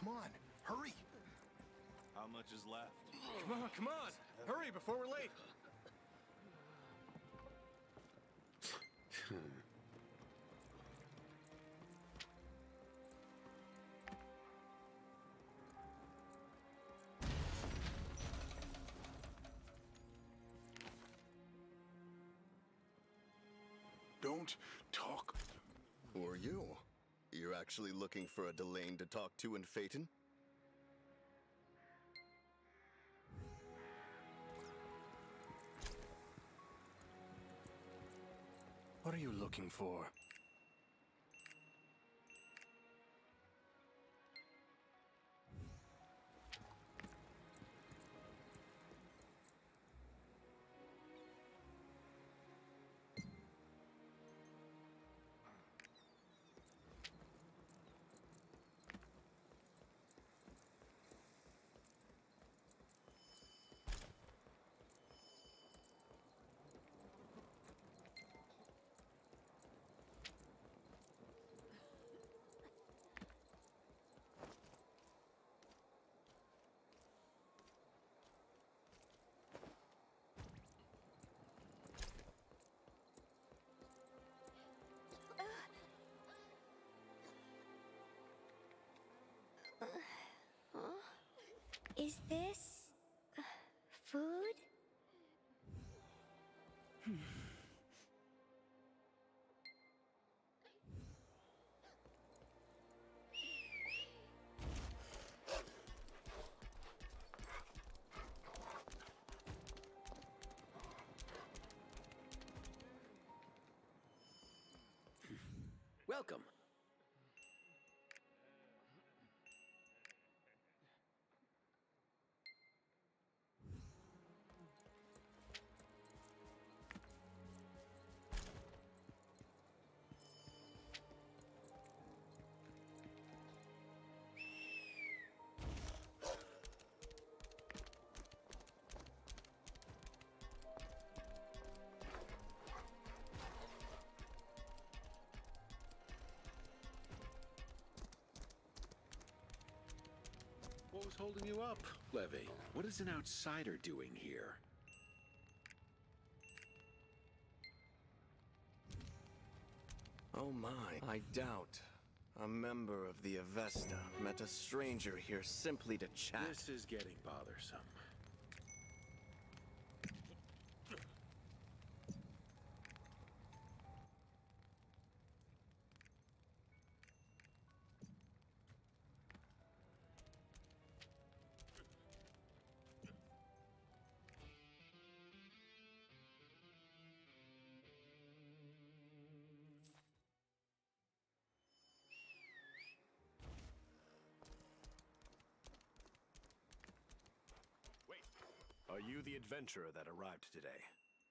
Come on, hurry! How much is left? Come on! Hurry before we're late! Don't talk. Who are you? You're actually looking for a Delane to talk to in Phaeton? What are you looking for? Is this food? Welcome. What was holding you up, Levy? What is an outsider doing here? Oh my, I doubt. A member of the Avesta met a stranger here simply to chat. This is getting bothersome. Wait, are you the adventurer that arrived today?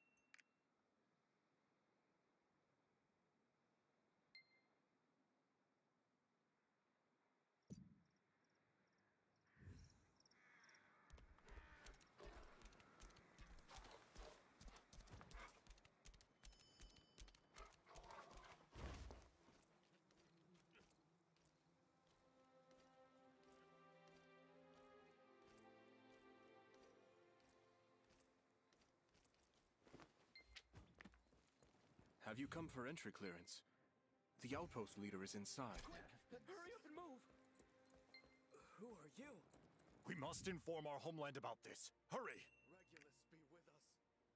Have you come for entry clearance? The outpost leader is inside. Hurry up and move! Who are you? We must inform our homeland about this. Hurry! Regulus be with us.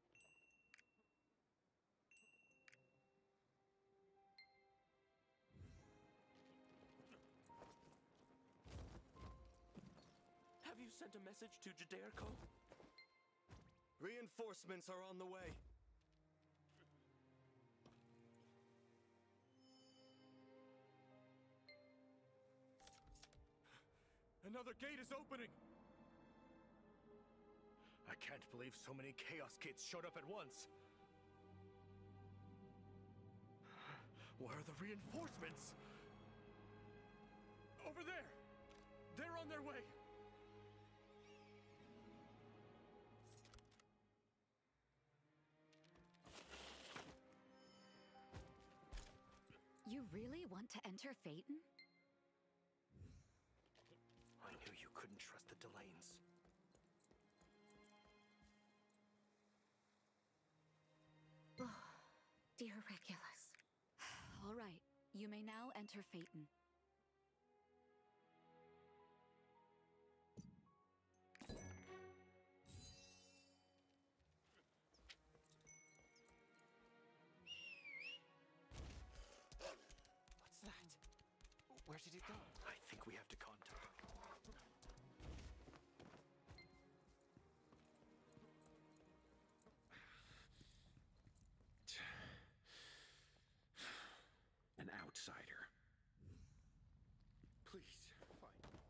Have you sent a message to Jadairco? Reinforcements are on the way. Another gate is opening! I can't believe so many Chaos kids showed up at once. Where are the reinforcements? Over there! They're on their way! You really want to enter Phaeton? trust the Delanes. Dear Regulus. All right, you may now enter Phaeton. What's that? Where did it go? I think we have to contact. An outsider. Please, fight.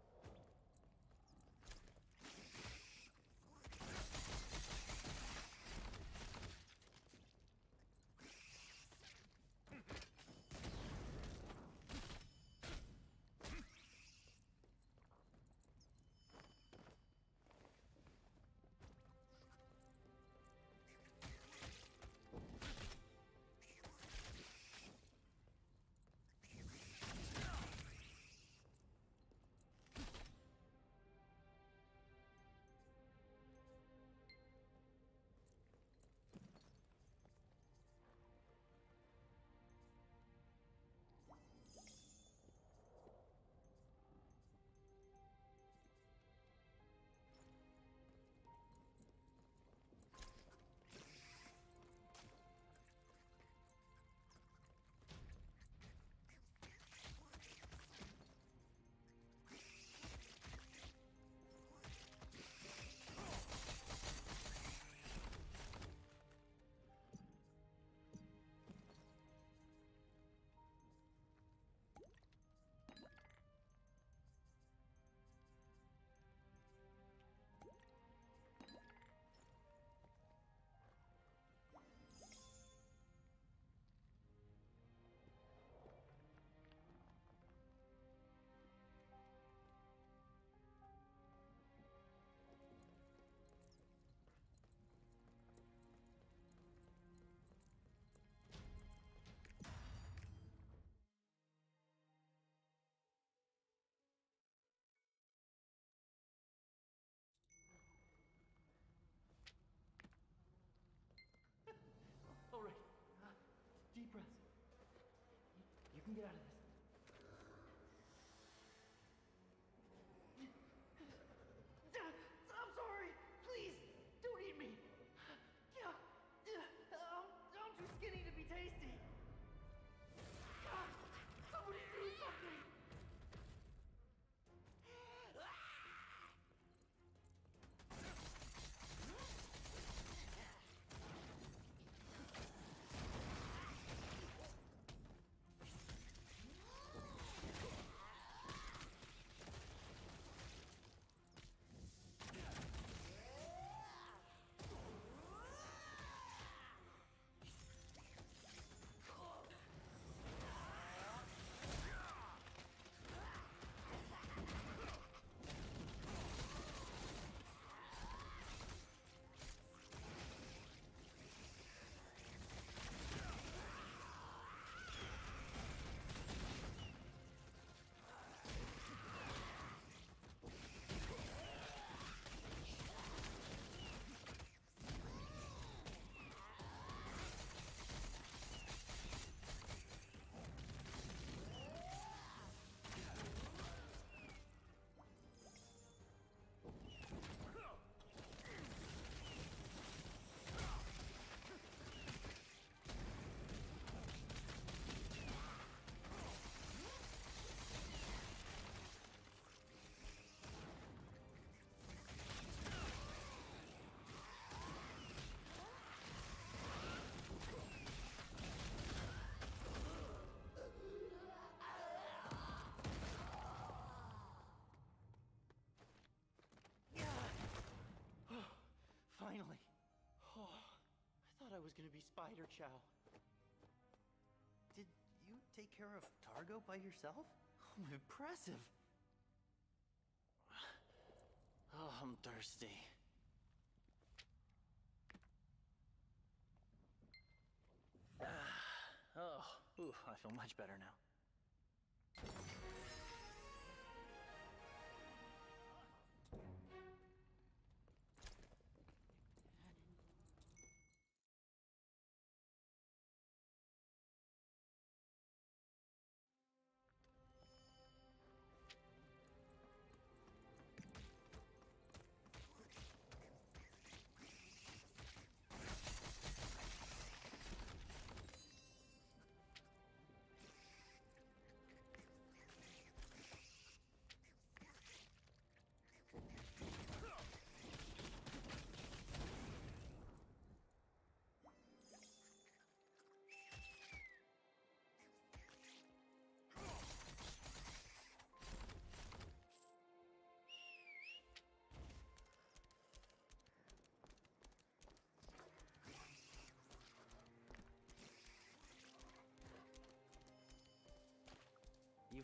All right. Deep breaths. You can get out of this. I'm sorry. Please, don't eat me. I'm too skinny to be tasty. Somebody do something. Finally. Oh, I thought I was gonna be Spider Chow. Did you take care of Targo by yourself? Oh, impressive. Oh, I'm thirsty. I feel much better now.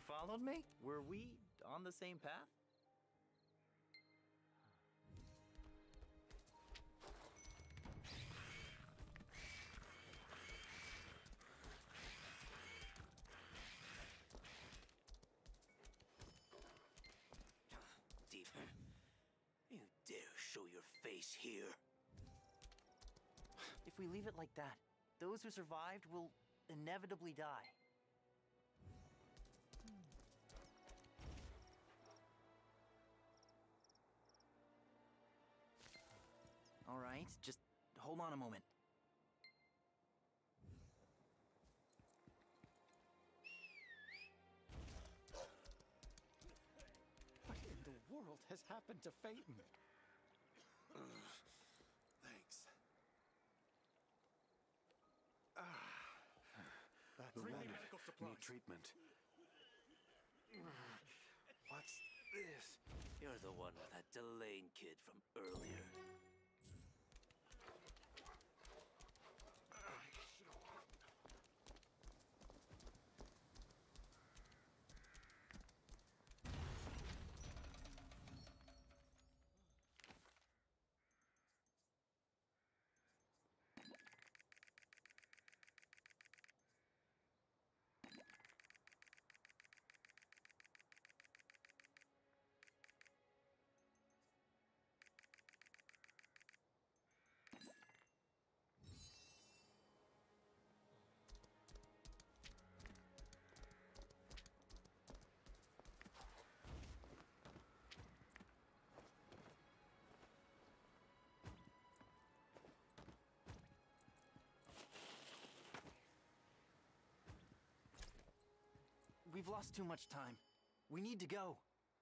followed me? Were we on the same path? Deeper. You dare show your face here? If we leave it like that, those who survived will inevitably die. All right, just hold on a moment. What in the world has happened to Phaeton? Thanks. That's The right. wounded Medical supplies. need treatment. What's this? You're the one with that Delane kid from earlier. We've lost too much time. We need to go.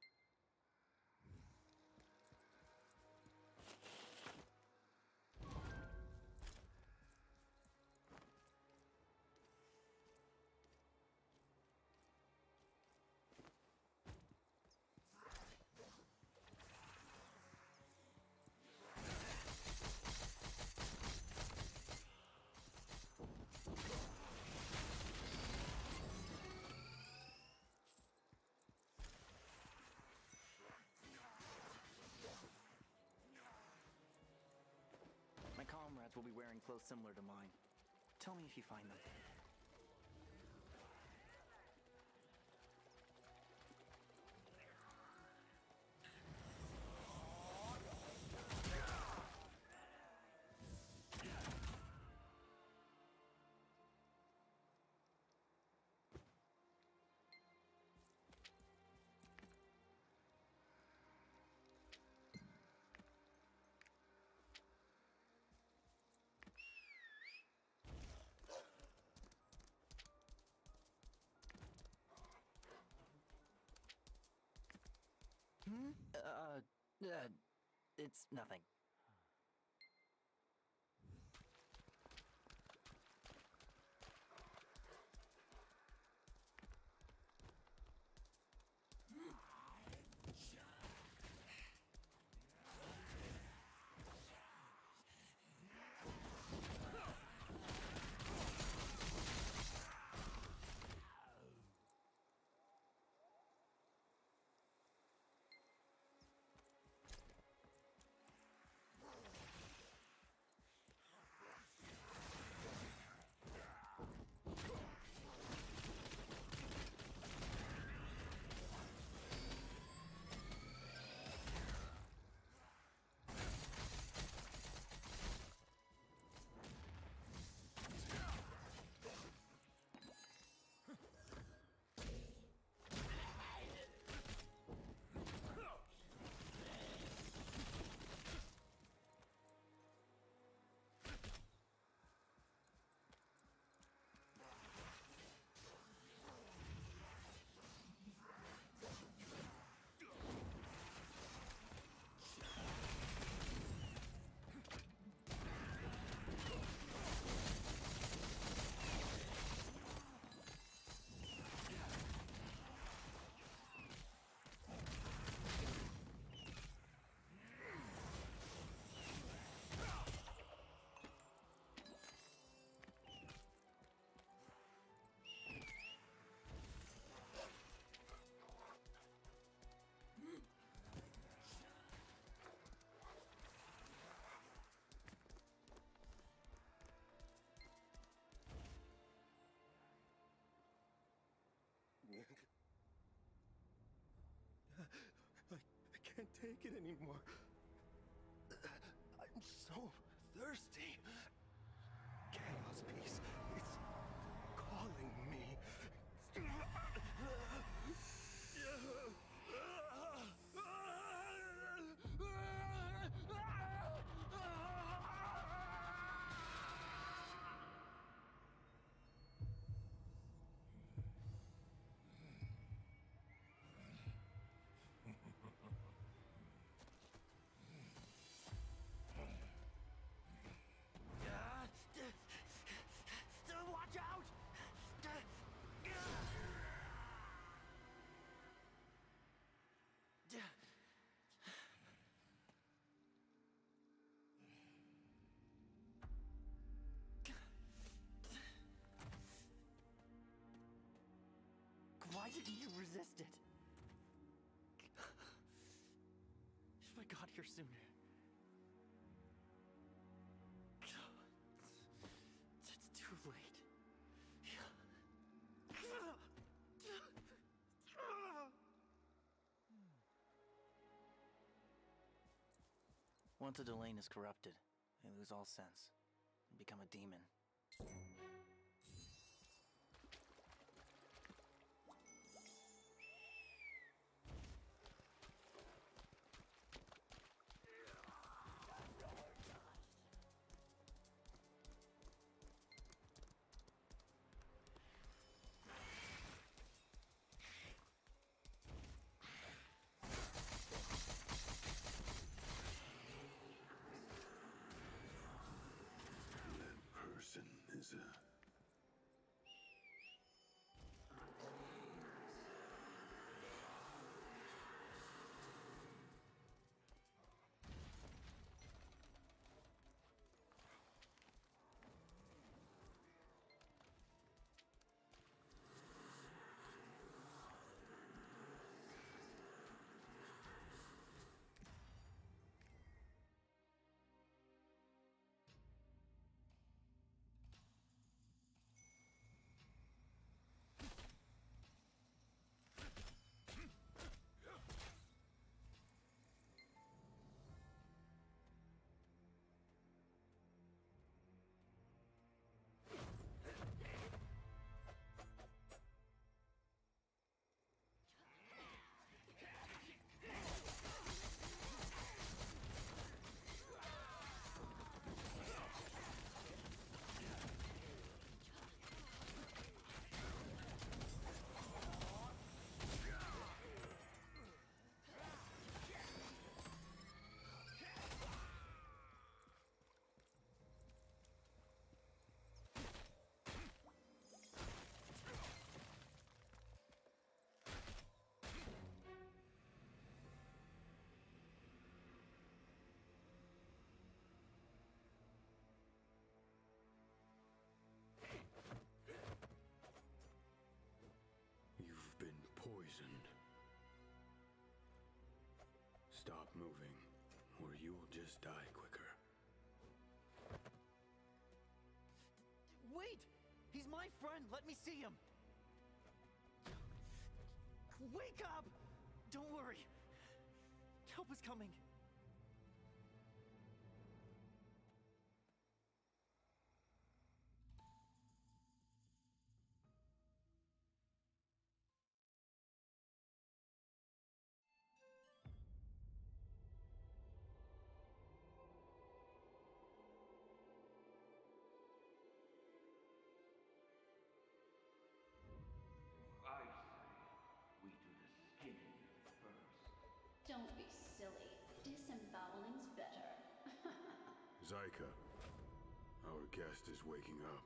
My comrades will be wearing clothes similar to mine. Tell me if you find them. It's nothing. take it anymore. I'm so thirsty. Chaos Piece, it's calling me. Watch out! Why didn't you resist it? If I got here sooner. It's too late. Once a Delane is corrupted, they lose all sense and become a demon. Person is a... You've been poisoned. Stop moving, or you'll just die quicker. Wait! He's my friend! Let me see him! Wake up! Don't worry. Help is coming. Don't be silly. Disemboweling's better. Zyka, our guest is waking up.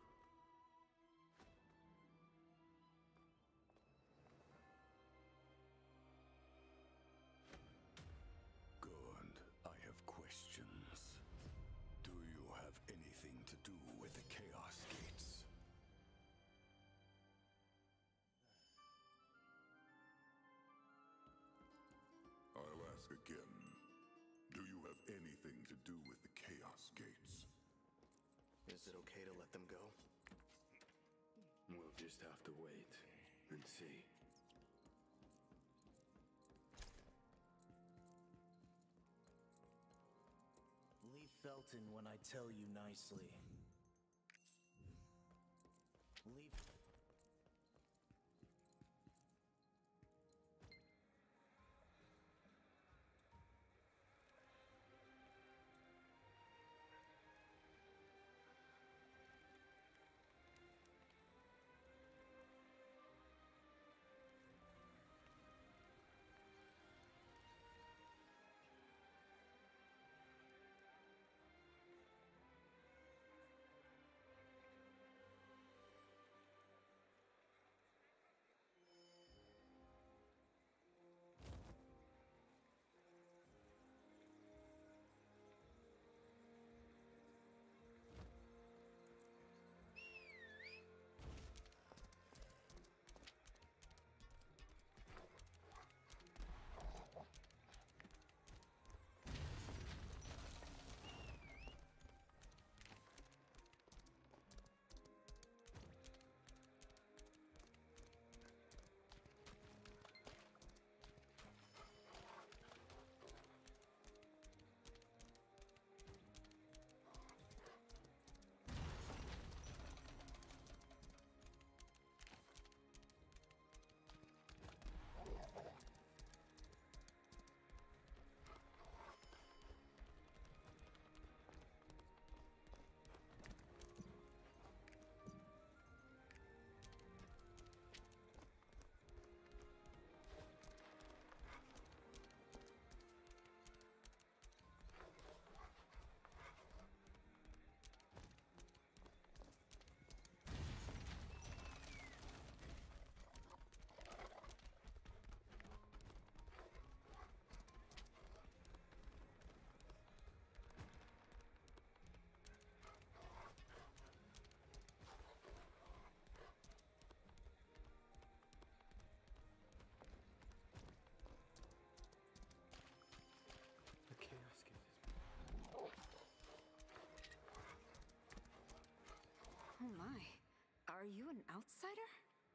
Good. I have questions. Do you have anything to do with the Chaos Gates? I'll ask again. Do you have anything to do with the Chaos Gates? Is it okay to let them go? We'll just have to wait and see. Felton when I tell you nicely. Leave. Oh my. Are you an outsider?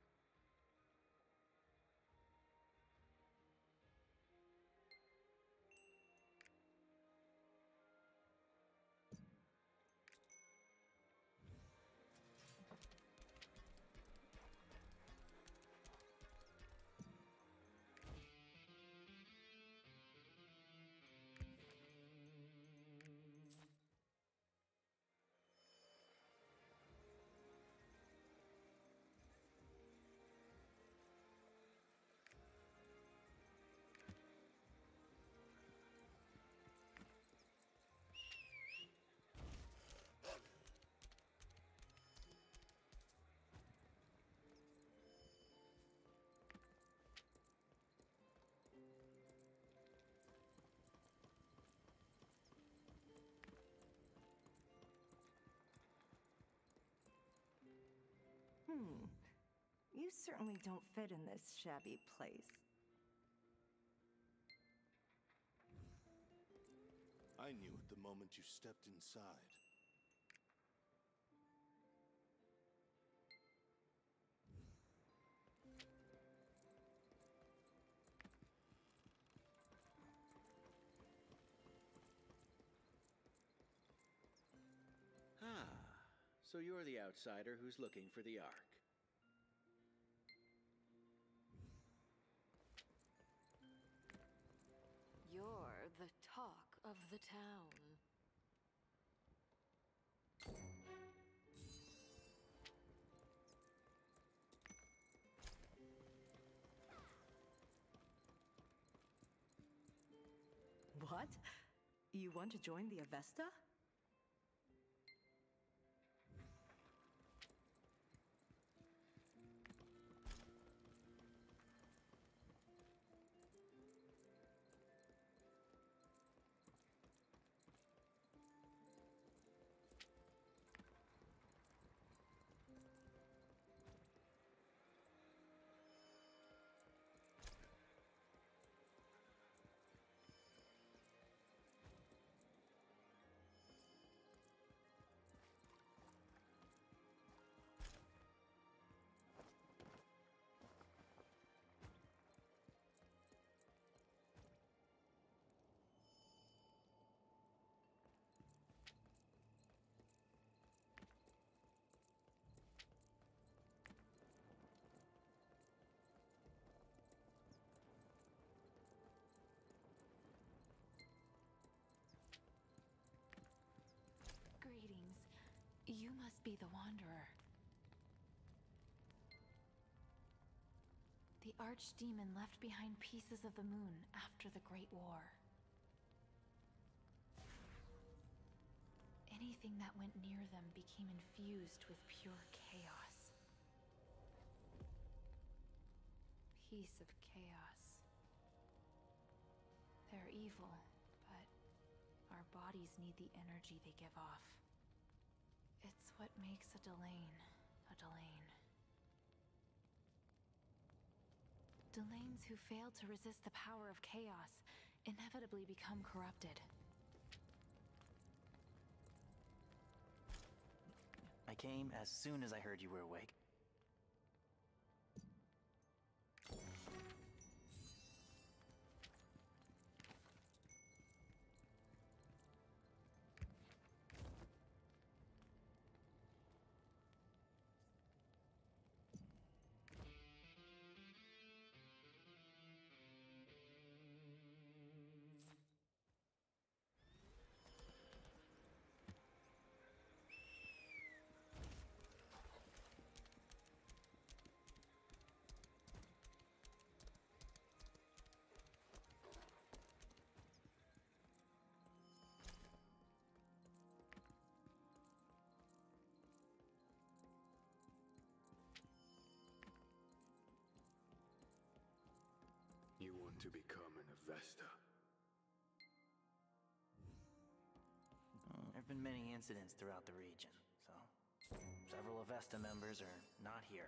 You certainly don't fit in this shabby place. I knew it the moment you stepped inside. Ah, so you're the outsider who's looking for the Ark. You're the talk of the town. What? You want to join the Avesta? must be the Wanderer. The Archdemon left behind pieces of the moon after the Great War. Anything that went near them became infused with pure chaos. Piece of chaos. They're evil, but our bodies need the energy they give off. It's what makes a Delane a Delane. Delanes who fail to resist the power of chaos inevitably become corrupted. I came as soon as I heard you were awake. You want to become an Avesta? There have been many incidents throughout the region, so several Avesta members are not here.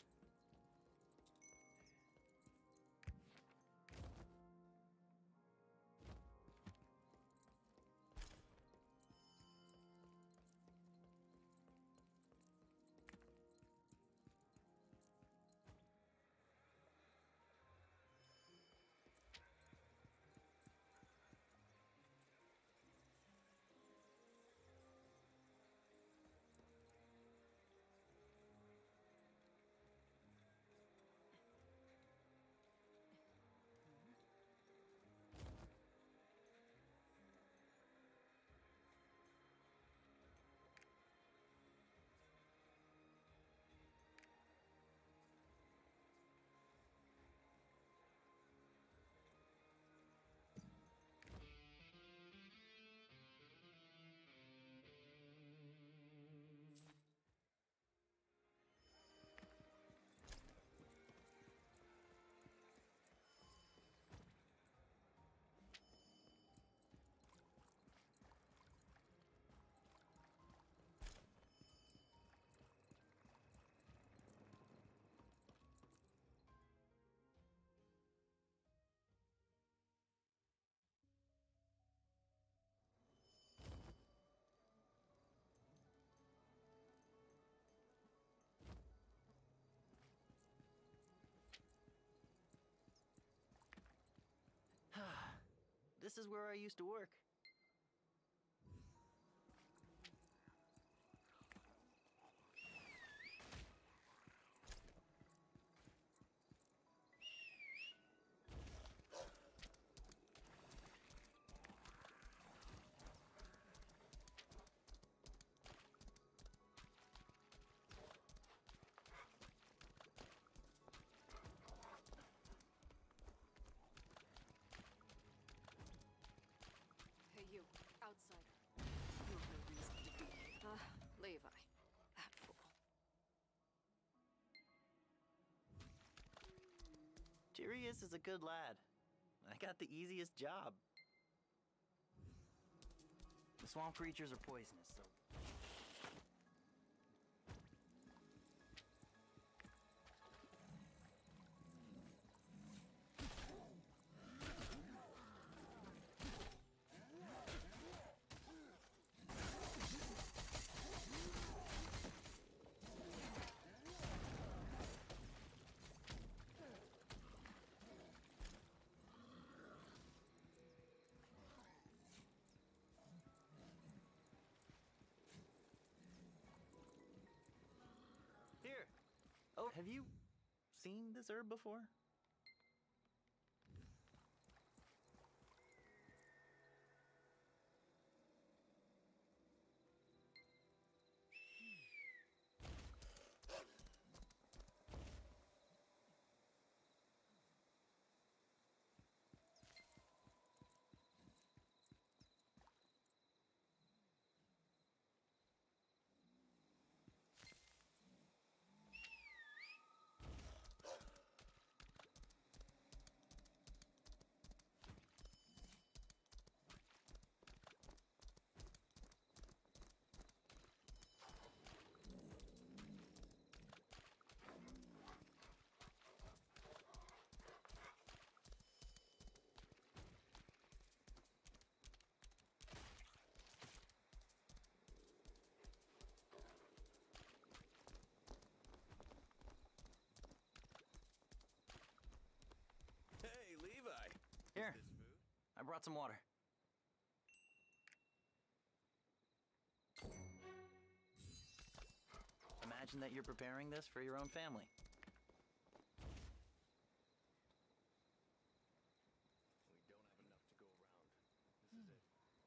This is where I used to work. You, outsider. You have no reason to be here. Levi. That fool. Tyrius is a good lad. I got the easiest job. The swamp creatures are poisonous, so... Here. Oh, have you seen this herb before? I brought some water. Imagine that you're preparing this for your own family. We don't have enough to go around. This is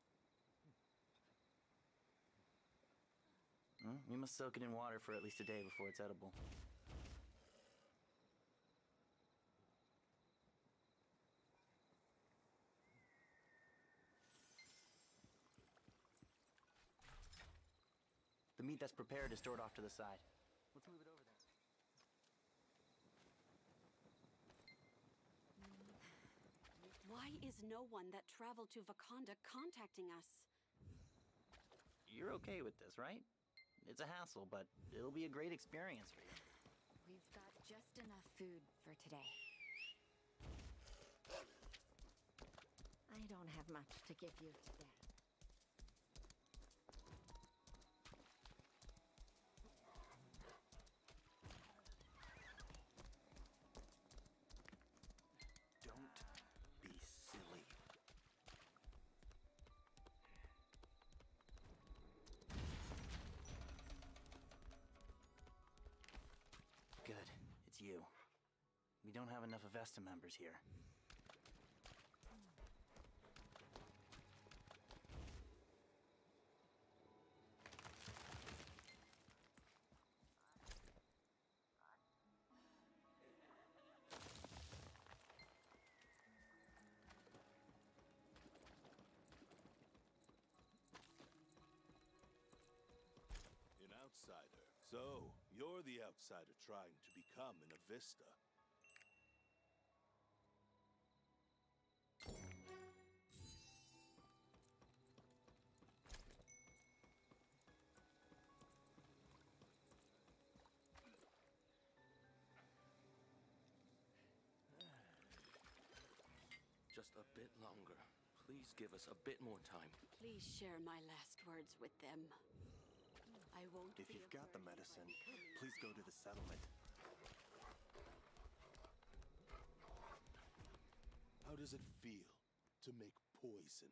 it. You must soak it in water for at least a day before it's edible. The meat that's prepared is stored off to the side. Let's move it over there. Why is no one that traveled to Wakanda contacting us? You're okay with this, right? It's a hassle, but it'll be a great experience for you. We've got just enough food for today. I don't have much to give you today. Don't be silly. Good. It's you. We don't have enough Avesta members here. An outsider. So, you're the outsider trying to become an Avista. Just a bit longer. Please give us a bit more time. Please share my last words with them. I won't. If you've got the medicine, please go to the settlement. How does it feel to make poison?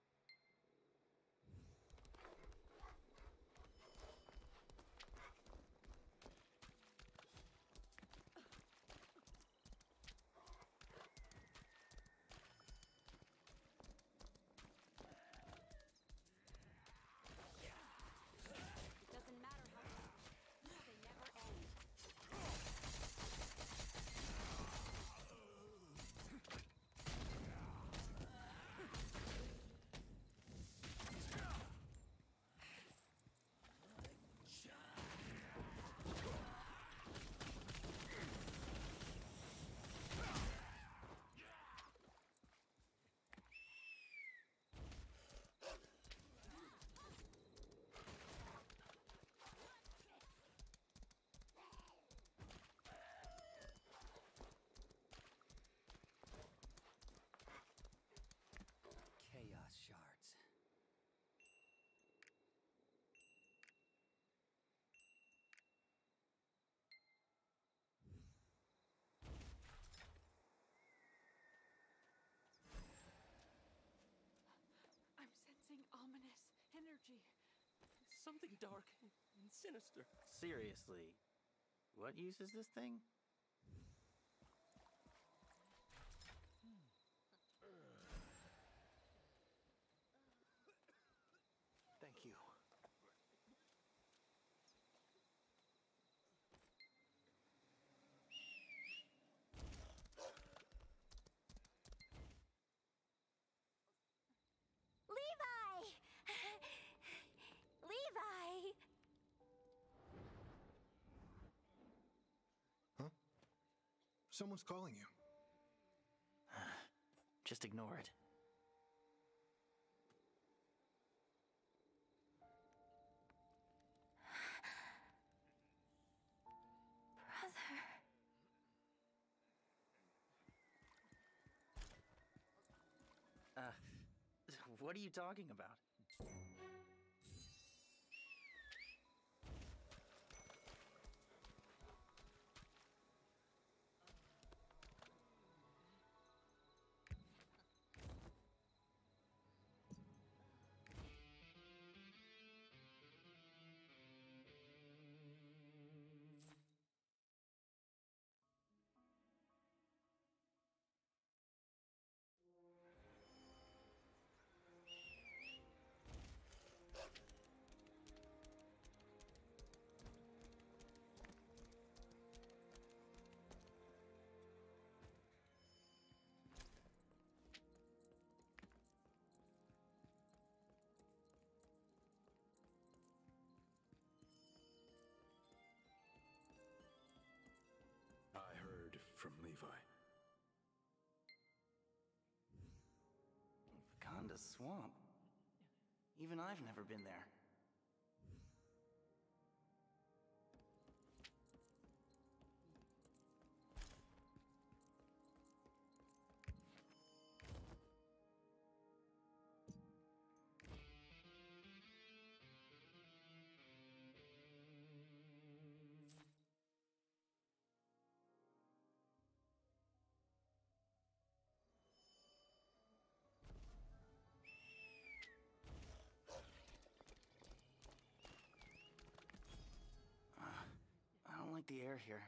It doesn't matter how long. They never end. Chaos shards. I'm sensing ominous energy. Something dark and sinister. Seriously, what use is this thing? Thank you. Levi! Levi! Huh? Someone's calling you. Just ignore it. What are you talking about? Wakanda swamp. Even I've never been there. I don't like the air here.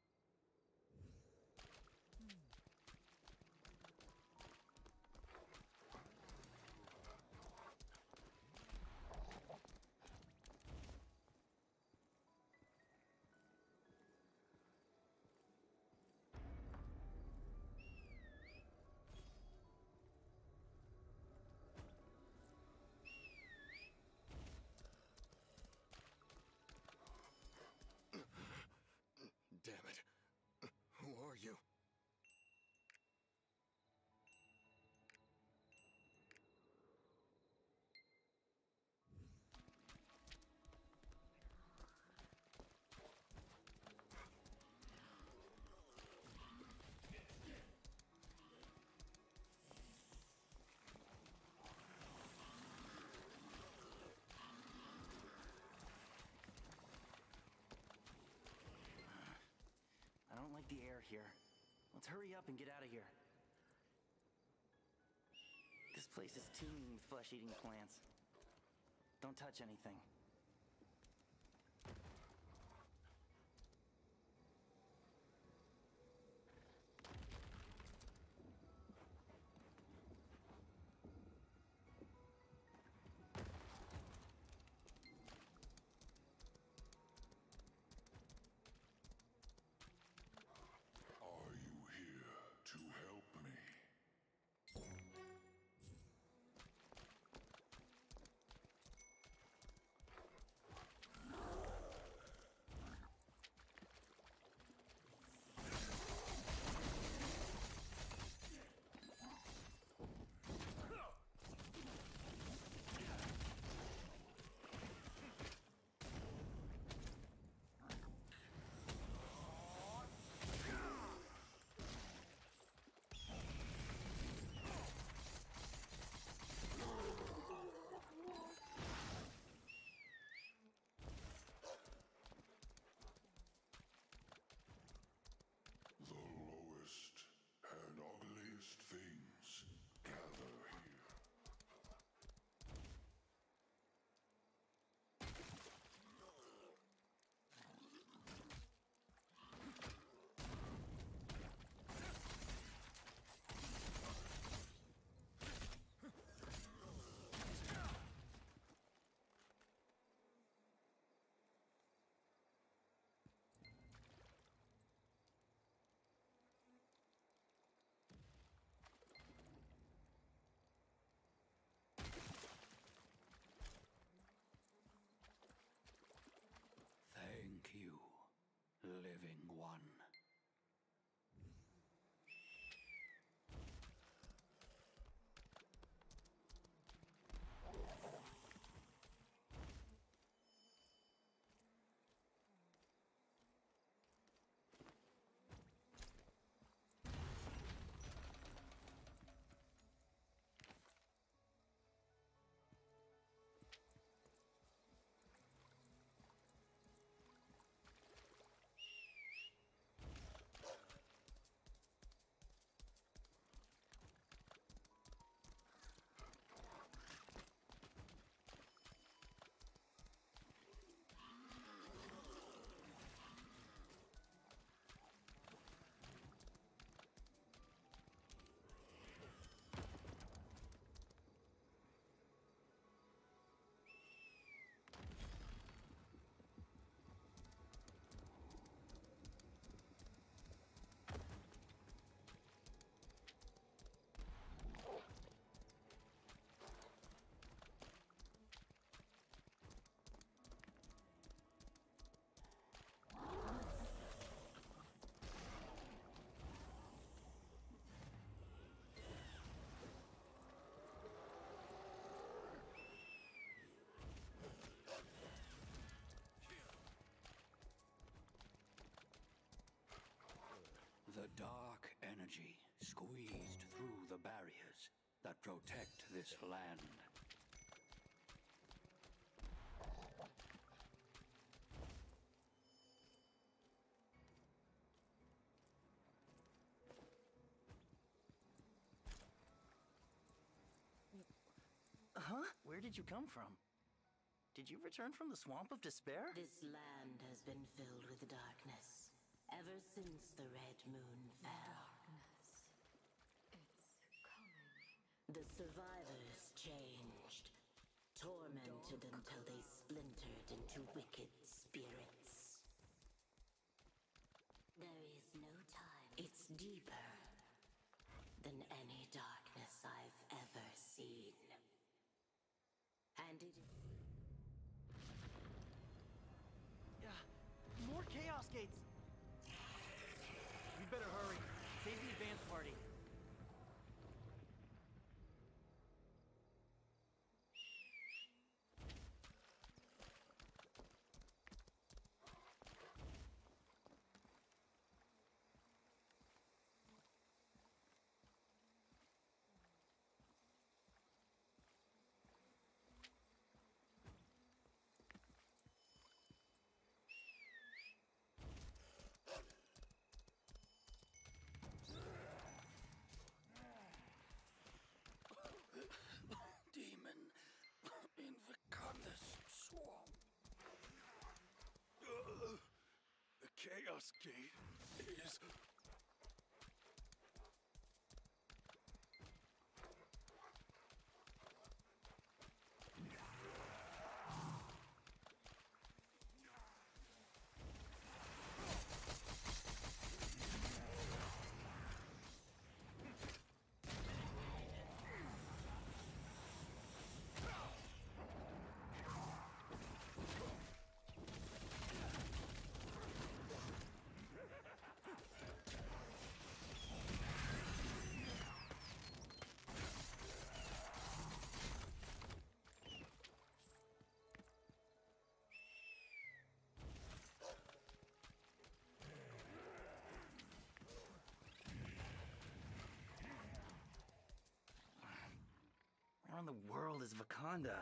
Damn it. Who are you? I don't like the air here. Let's hurry up and get out of here. This place is teeming with flesh-eating plants. Don't touch anything. Are you here to help me? The lowest and ugliest things gather here. Thank you, living one. The dark energy squeezed through the barriers that protect this land. Huh? Where did you come from? Did you return from the Swamp of Despair? This land has been filled with darkness ever since the Red Moon fell. The survivors changed, tormented until they splintered into wicked spirits. There is no time. It's deeper than any darkness I've ever seen. And it... Yeah, more Chaos Gates! We better hurry. Save the advance party. Demon in Vakanda's swamp. The Chaos Gate is... Where in the world is Vakanda?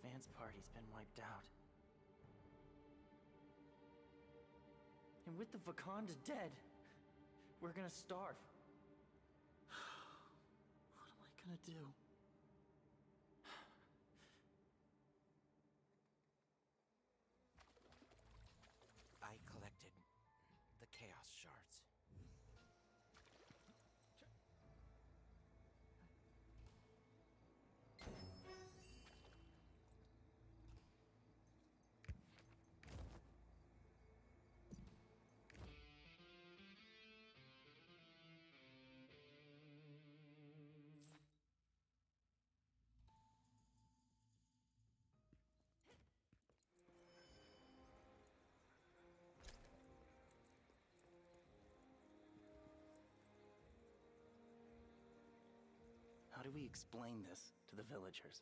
advance party's been wiped out. And with the Wakanda dead, we're gonna starve. What am I gonna do? I collected the Chaos Shards. How do we explain this to the villagers?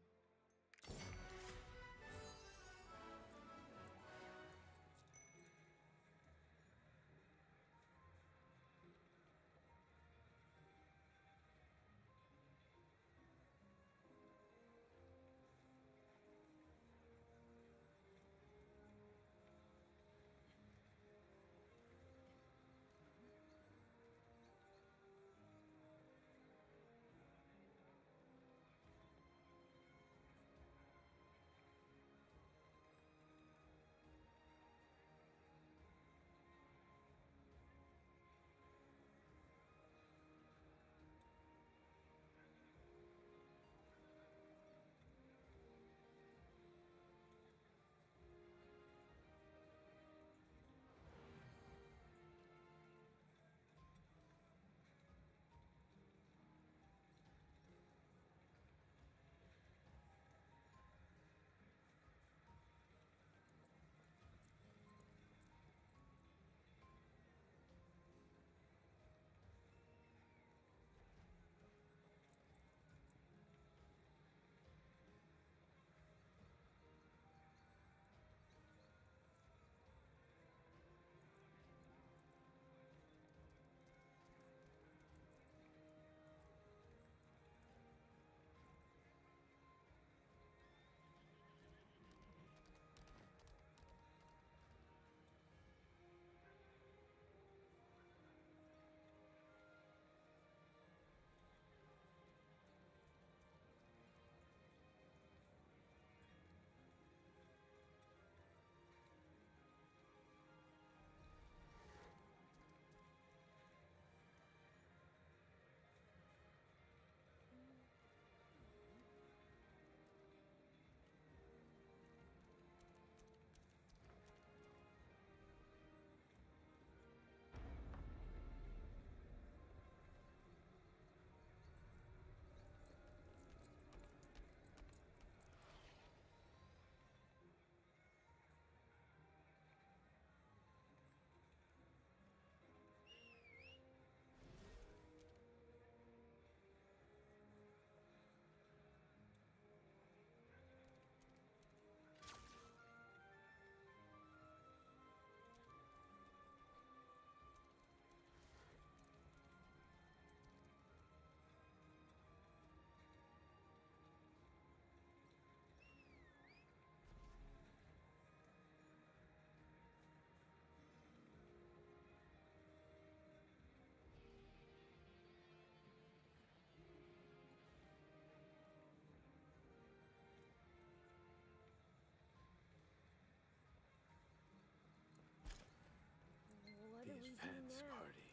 What do we do now? Party.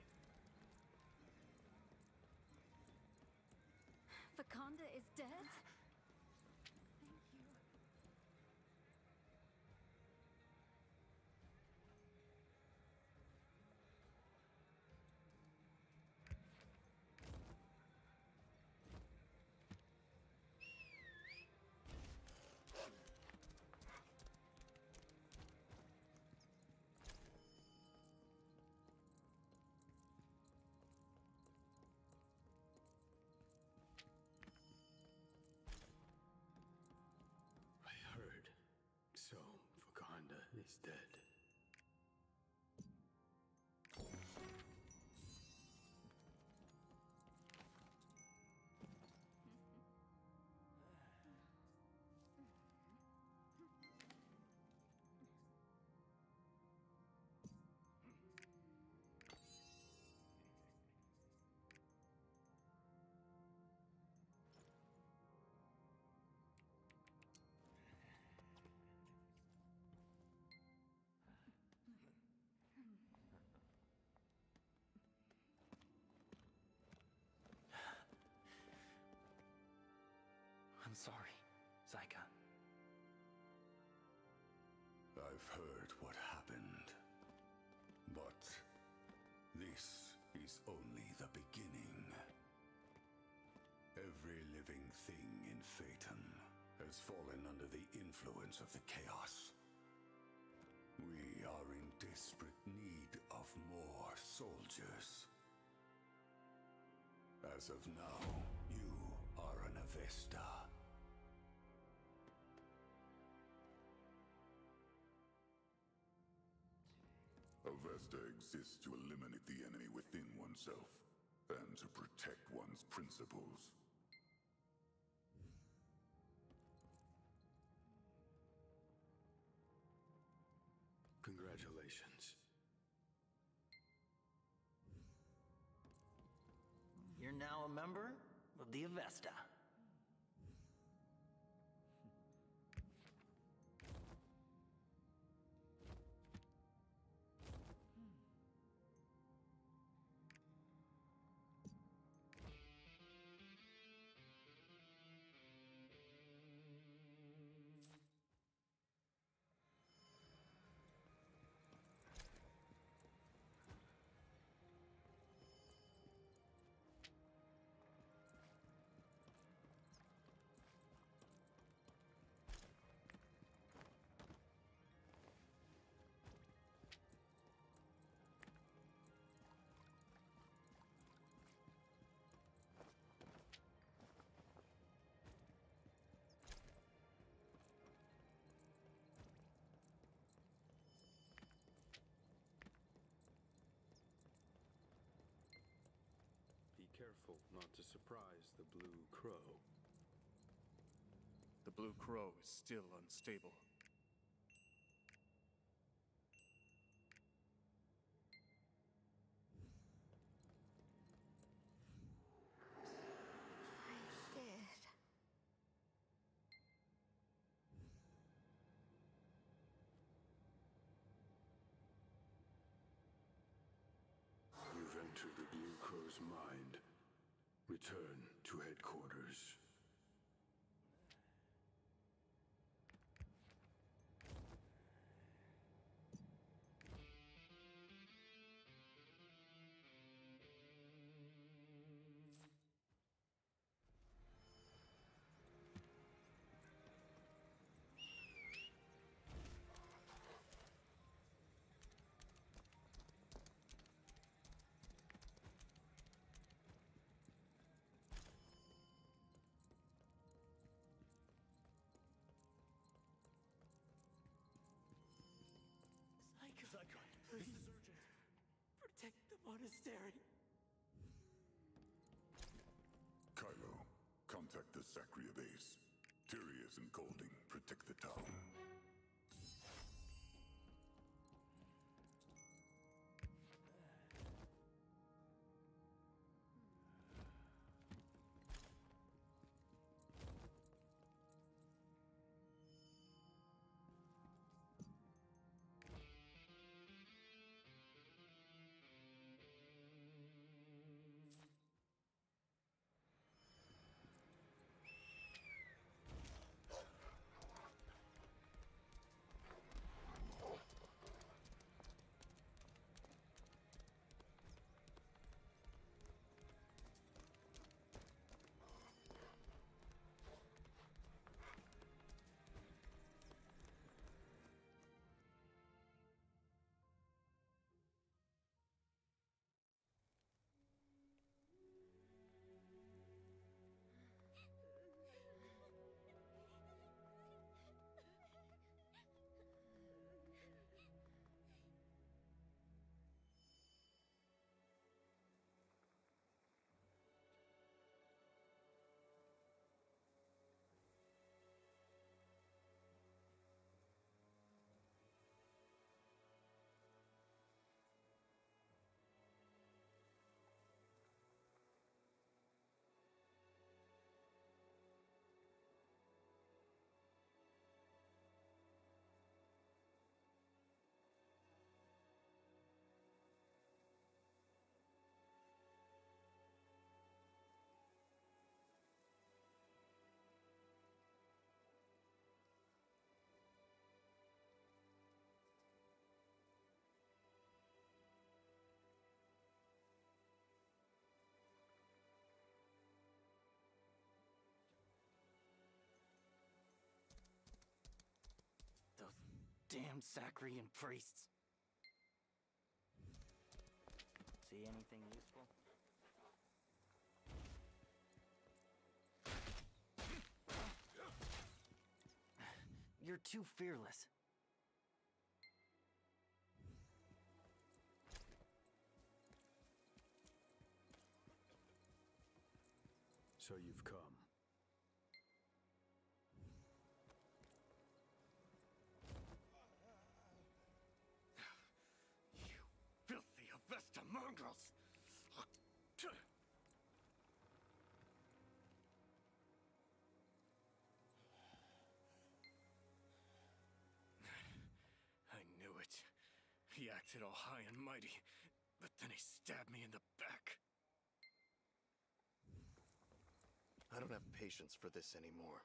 Wakanda is dead? So, Wakanda is dead. sorry, Zyka. I've heard what happened. But this is only the beginning. Every living thing in Phaeton has fallen under the influence of the Chaos. We are in desperate need of more soldiers. As of now, you are an Avesta. Avesta exists to eliminate the enemy within oneself, and to protect one's principles. Congratulations. You're now a member of the Avesta. Be careful not to surprise the Blue Crow. The Blue Crow is still unstable. You've entered the Blue Crow's mind. Return to headquarters. Zyka, this is urgent. Protect the monastery. Kylo, contact the Sacria base. Tyrius and Golding protect the town. Damn Sacrian priests. See anything useful? You're too fearless. So you've come. Filthy Avesta mongrels! I knew it. He acted all high and mighty, but then he stabbed me in the back. I don't have patience for this anymore.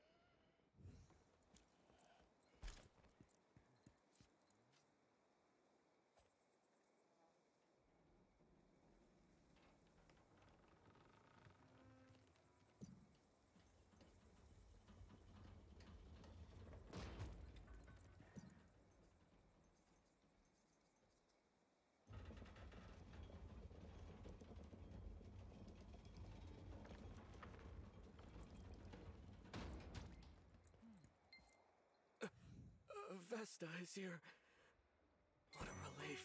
Avesta is here. What a relief.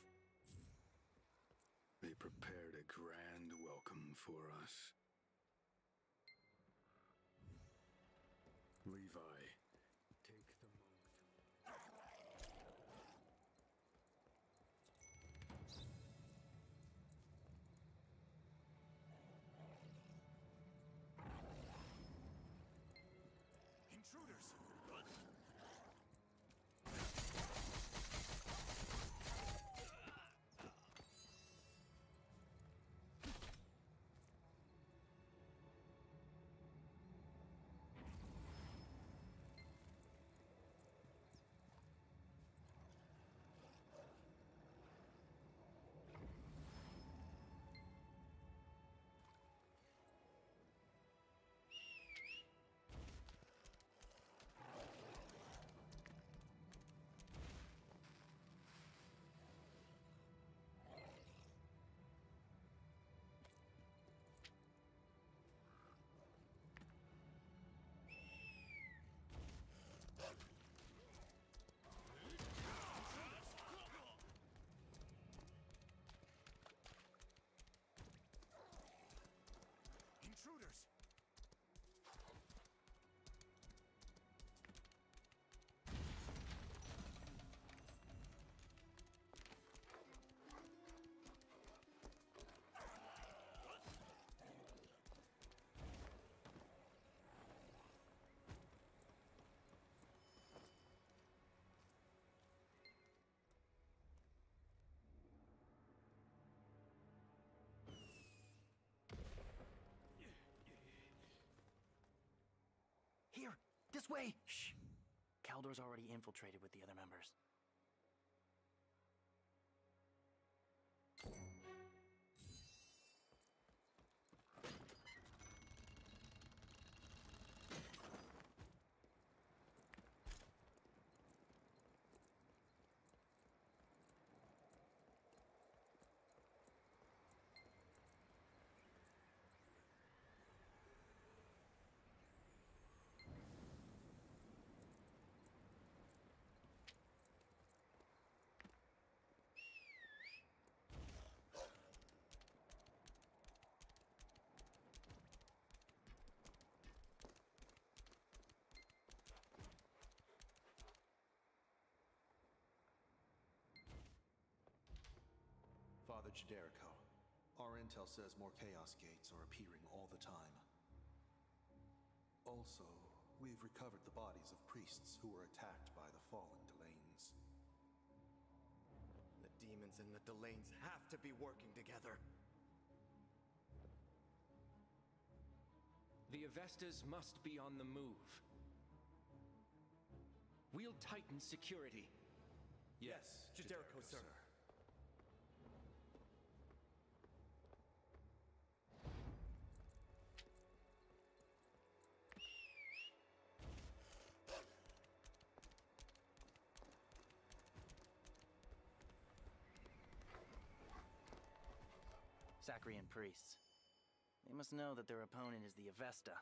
They prepared a grand welcome for us. Levi, take the monk. Intruders! Intruders! Here! This way! Shh! Kaldor's already infiltrated with the other members. Father Jaderico, our intel says more Chaos Gates are appearing all the time. Also, we've recovered the bodies of priests who were attacked by the fallen Delanes. The demons and the Delanes have to be working together. The Avestas must be on the move. We'll tighten security. Yes, Jaderico, sir. Sacrian priests. They must know that their opponent is the Avesta.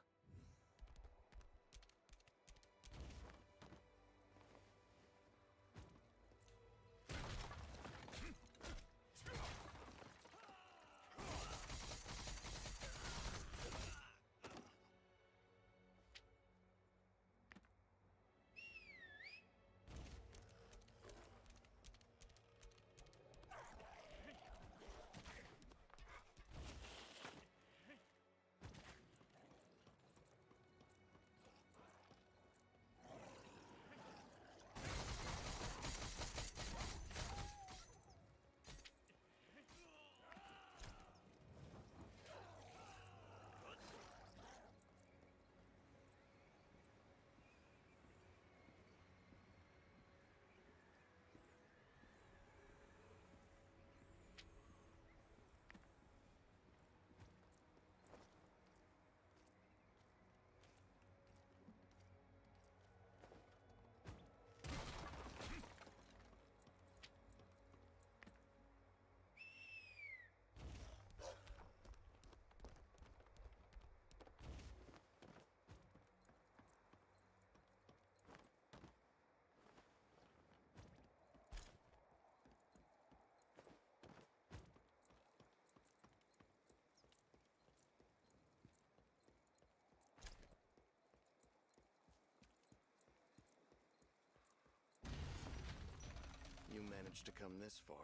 You managed to come this far.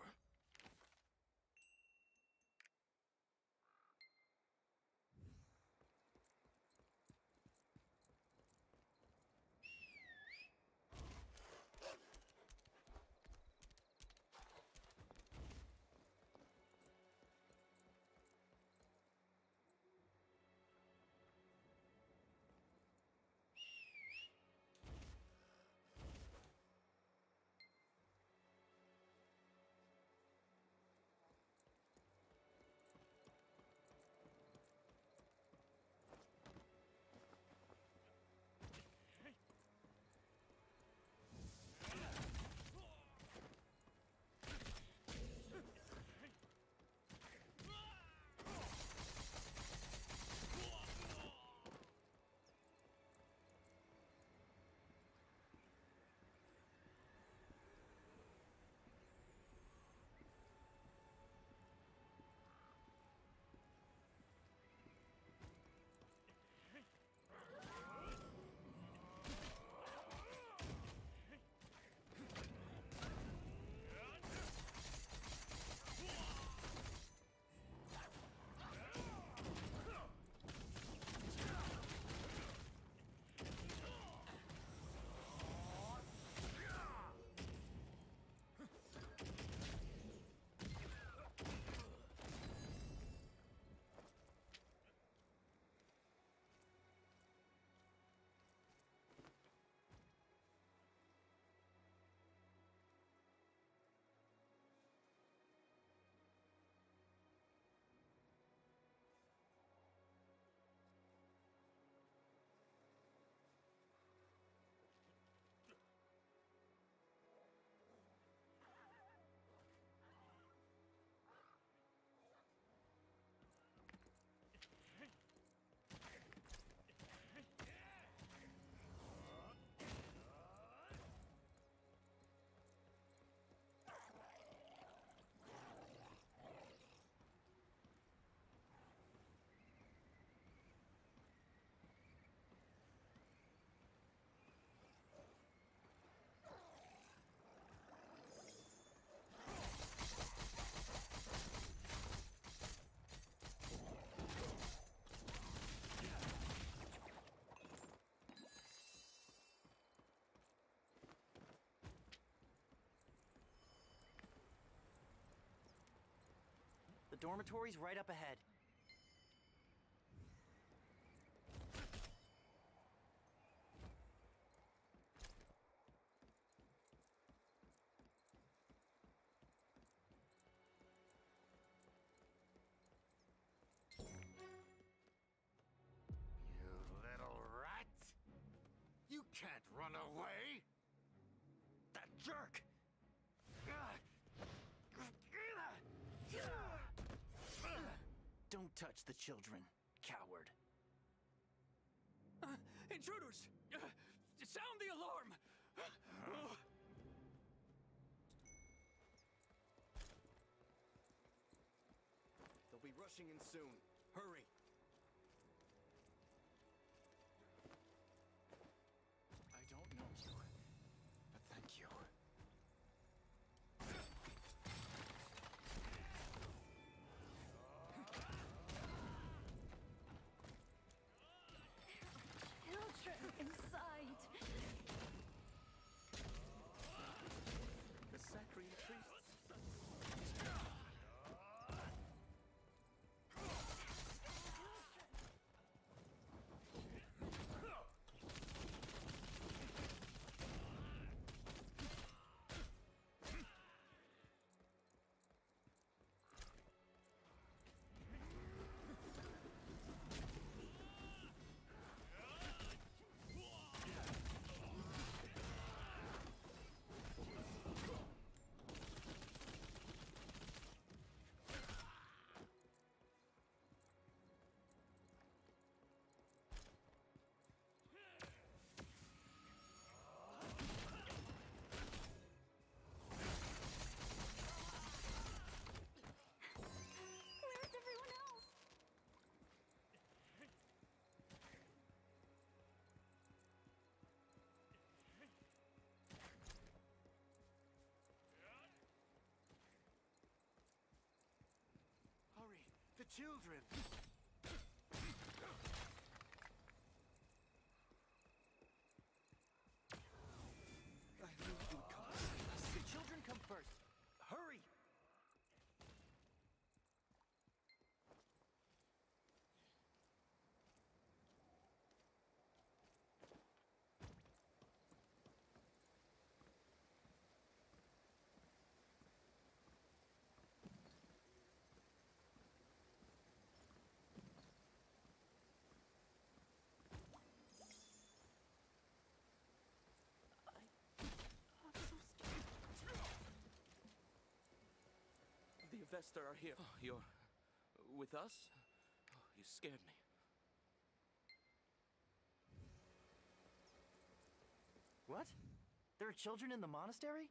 The dormitory's right up ahead. You little rat! You can't run away! That jerk! touch the children, coward. Intruders! Sound the alarm! They'll be rushing in soon. Hurry! I don't know you, but thank you. Children inside. The Sacrian priests. Where's everyone else? Hurry, the children! I knew you would come to save us. The children come first. Hurry! The Avesta are here. Oh, you're with us? Oh, you scared me. What? There are children in the monastery?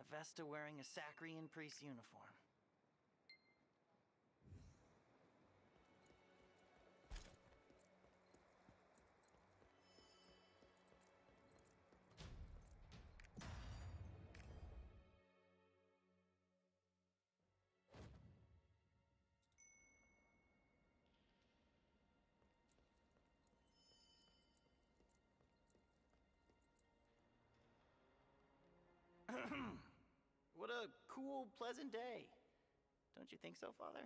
Vesta wearing a Sacrian priest uniform. What a cool, pleasant day. Don't you think so, Father?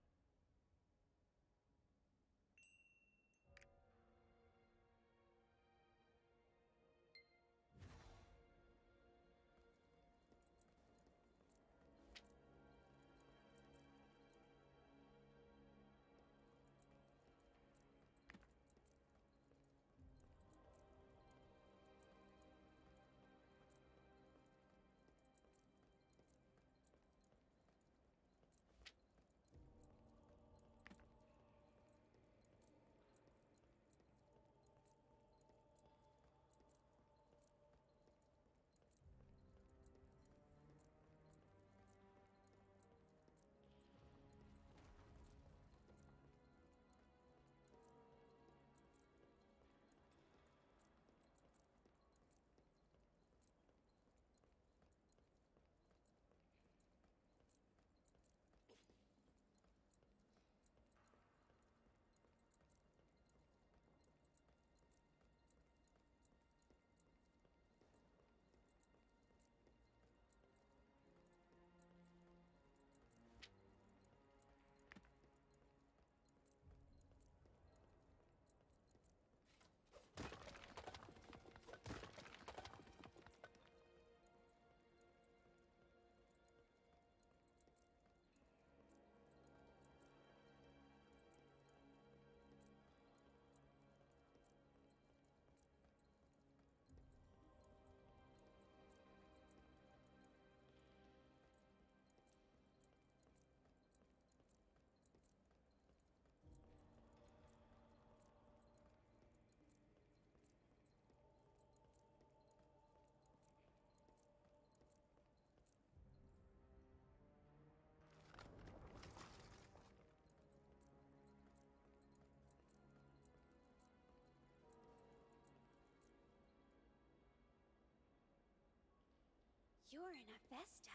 You're in Avesta.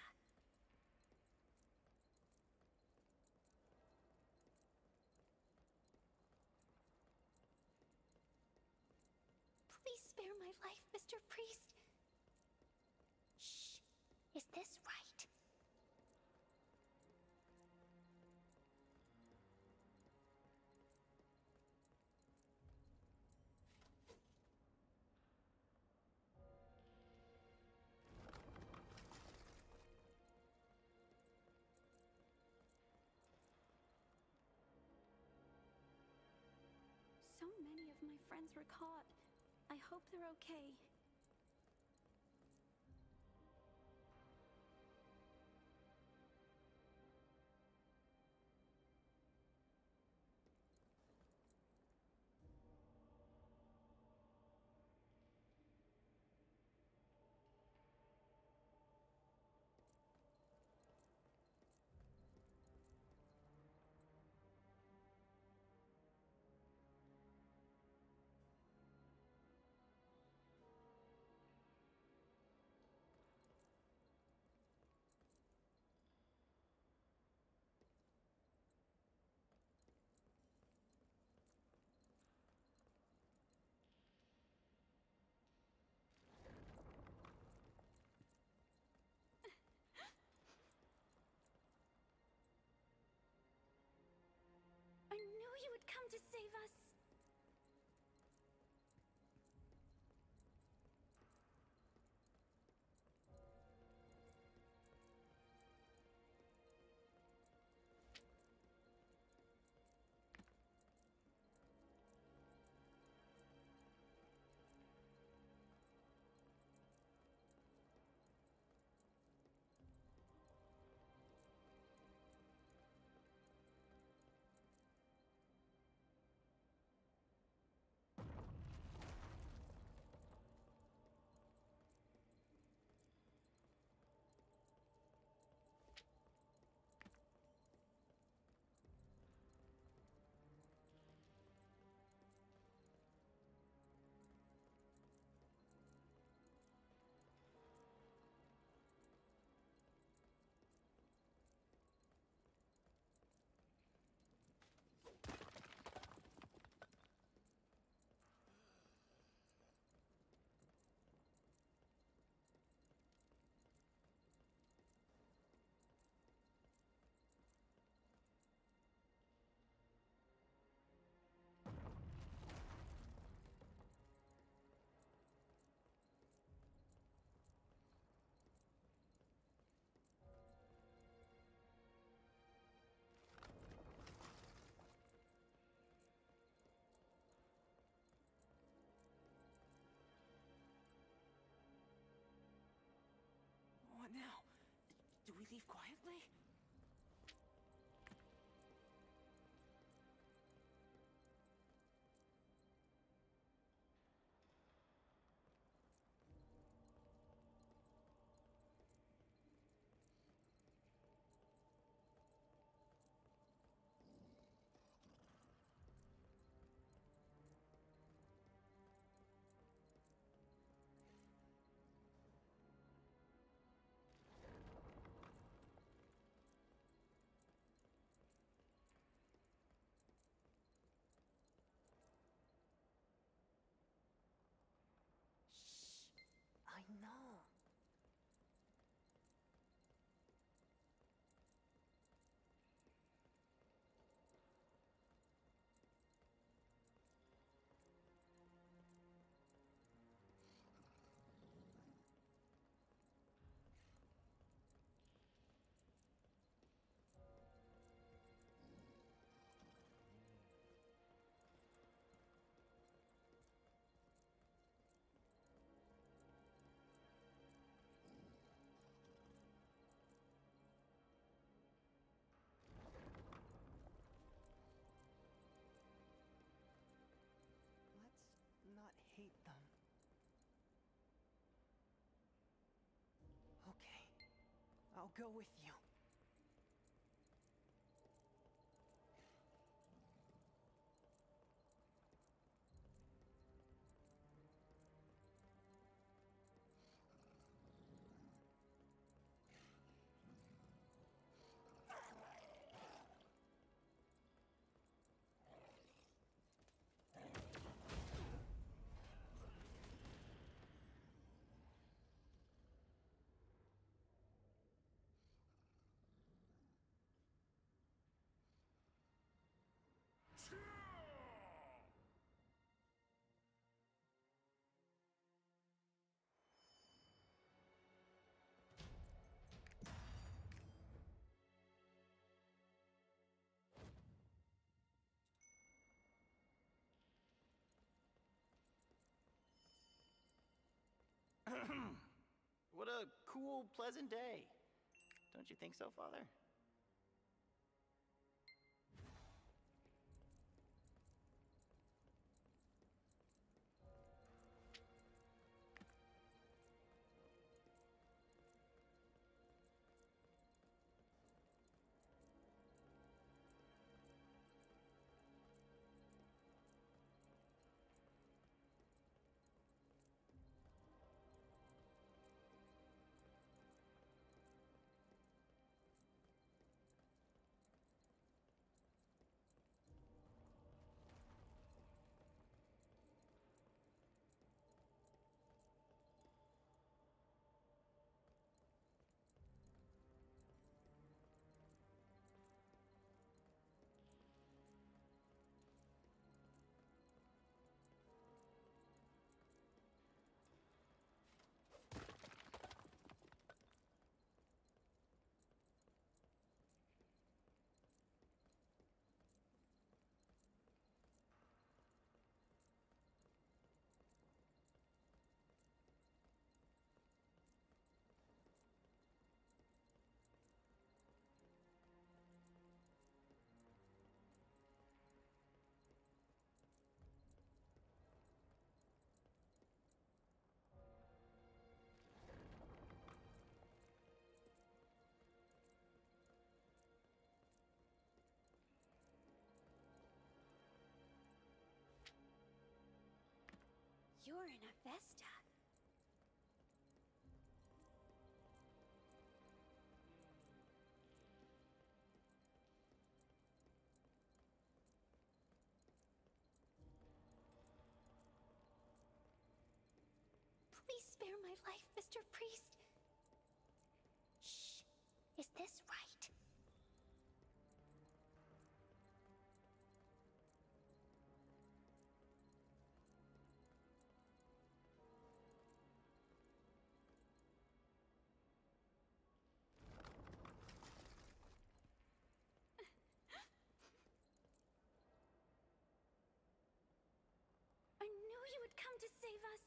Please spare my life, Mr. Priest. Shh. Is this right? So many of my friends were caught. I hope they're okay. I knew you would come to save us. leave quietly? I know. Let's not hate them. Okay, I'll go with you. What a cool, pleasant day. Don't you think so, Father? You're in Avesta. Please spare my life, Mr. Priest. Shh. Is this right? I knew you would come to save us.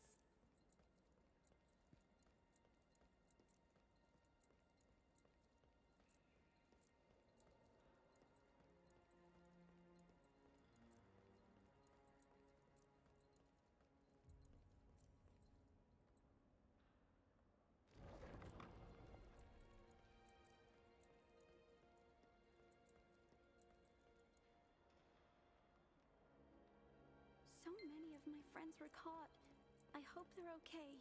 my friends were caught. I hope they're okay.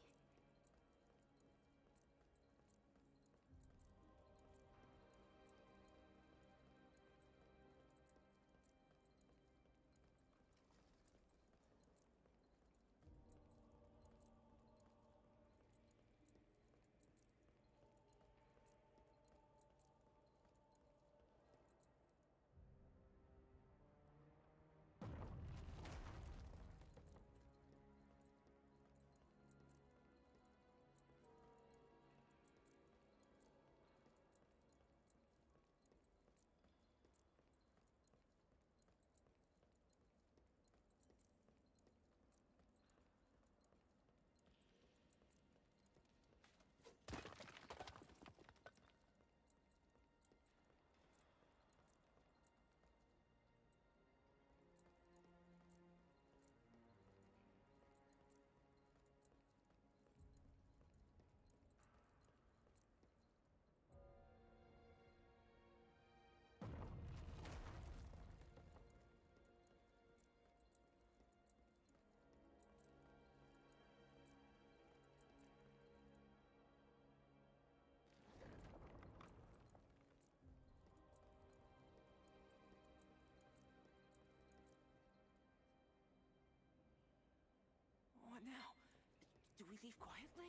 What now? Do we leave quietly?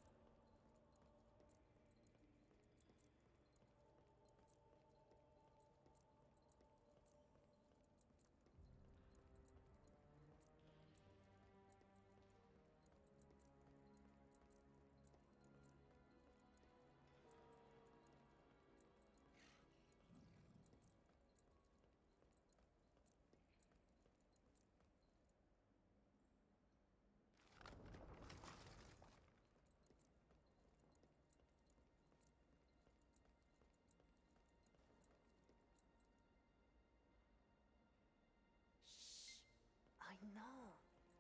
I know.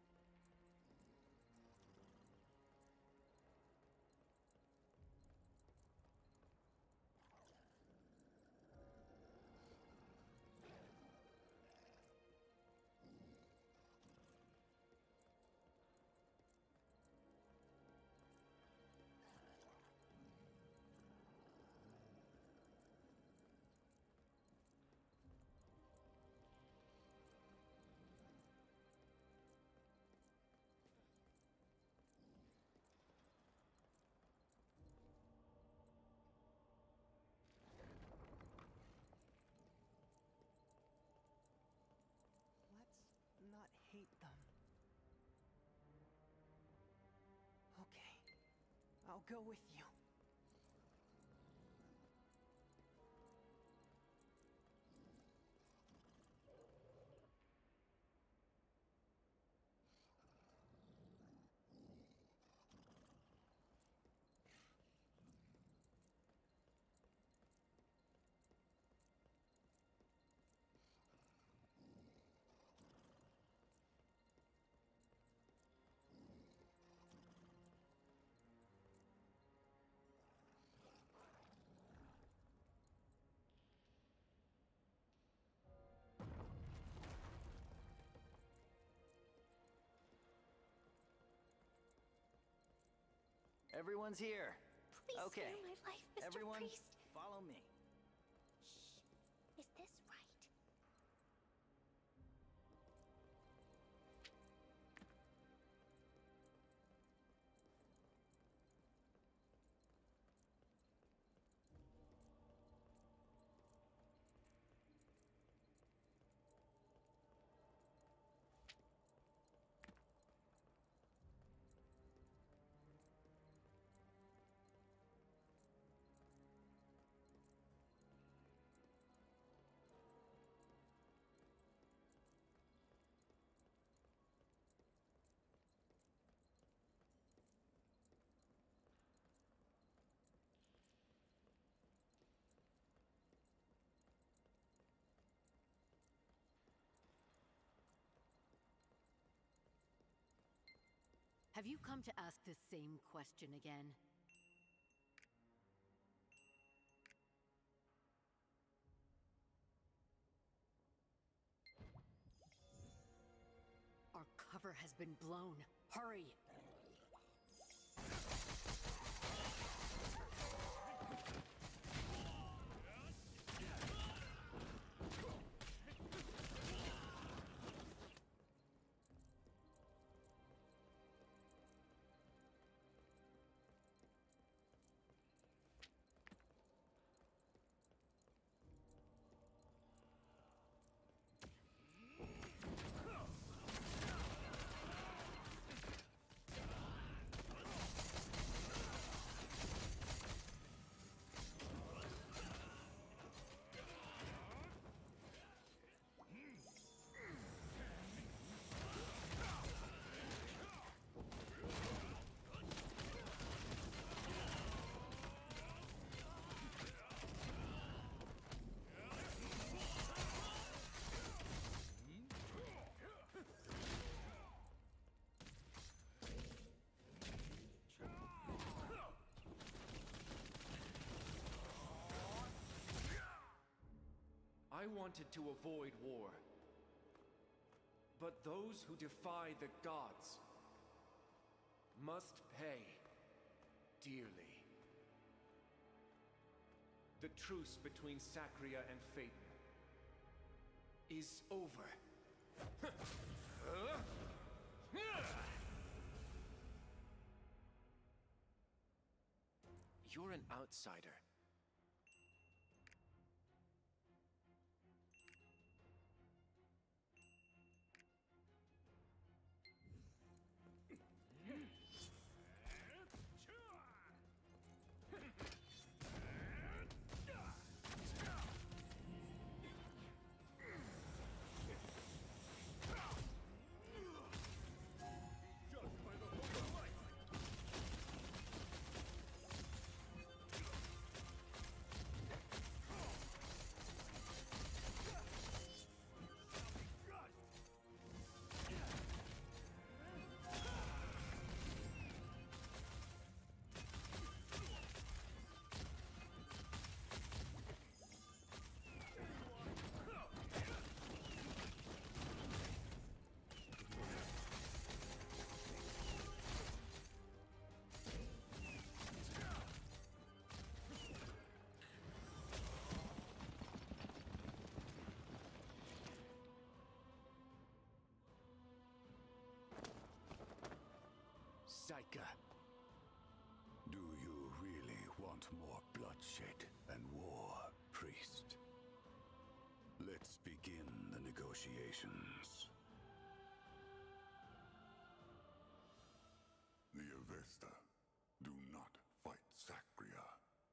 Not hate them. Okay, I'll go with you. Everyone's here. Please Okay. spare my life, Mr. Everyone, Priest. follow me. Is this right? Have you come to ask the same question again? Our cover has been blown. Hurry! I wanted to avoid war. But those who defy the gods must pay dearly. The truce between Sacria and Phaeton is over. You're an outsider. Saika. Do you really want more bloodshed and war, priest? Let's begin the negotiations. The Avesta do not fight Sacria.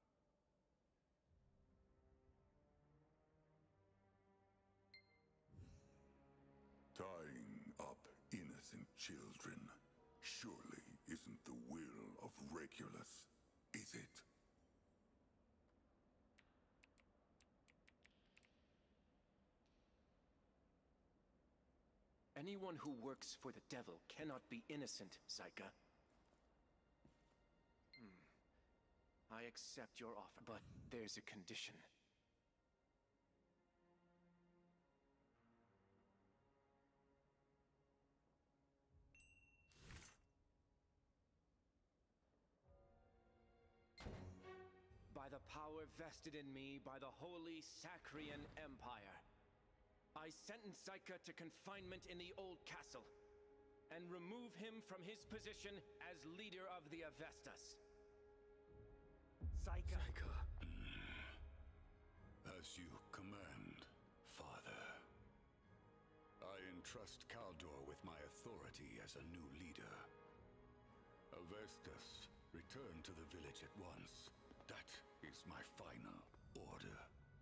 Tying up innocent children surely isn't the will of Regulus, is it? Anyone who works for the devil cannot be innocent, Saika. I accept your offer, but there's a condition. By the power vested in me by the Holy Sacrian Empire, I sentence Saika to confinement in the Old Castle, and remove him from his position as leader of the Avestas. Saika. As you command, Father. I entrust Kaldor with my authority as a new leader. Avestas, return to the village at once. That is my final order.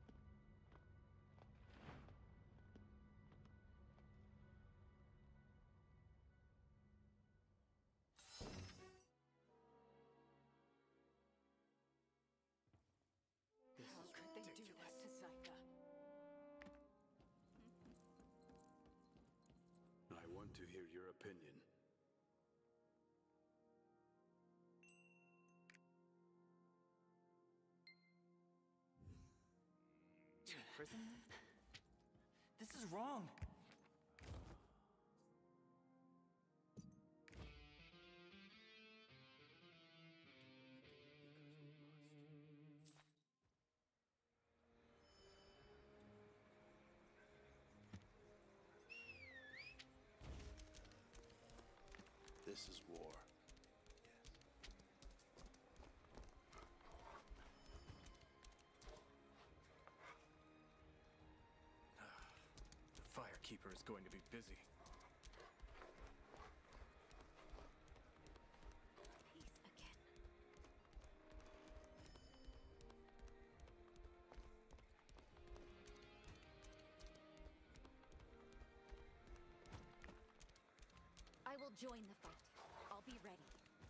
How could they do that to Saika? I want to hear your opinion. Prison? This is wrong. This is war. The Firekeeper is going to be busy. Peace again. I will join the fight. I'll be ready.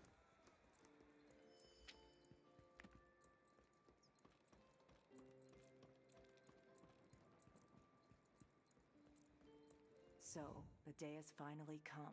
So, the day has finally come.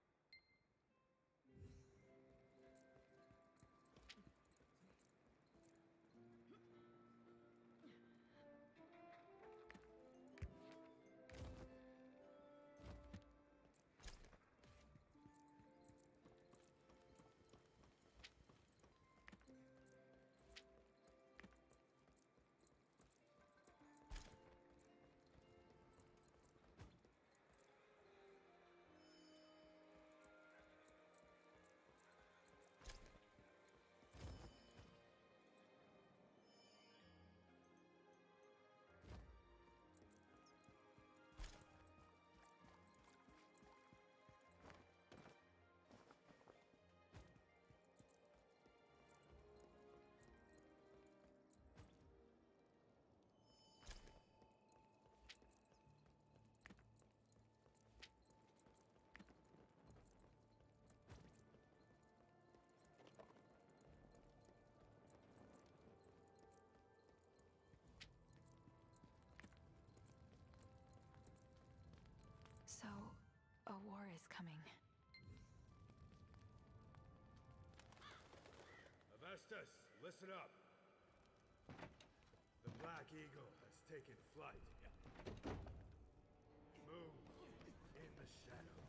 So, a war is coming. Avestus, listen up. The Black Eagle has taken flight. Move in the shadows.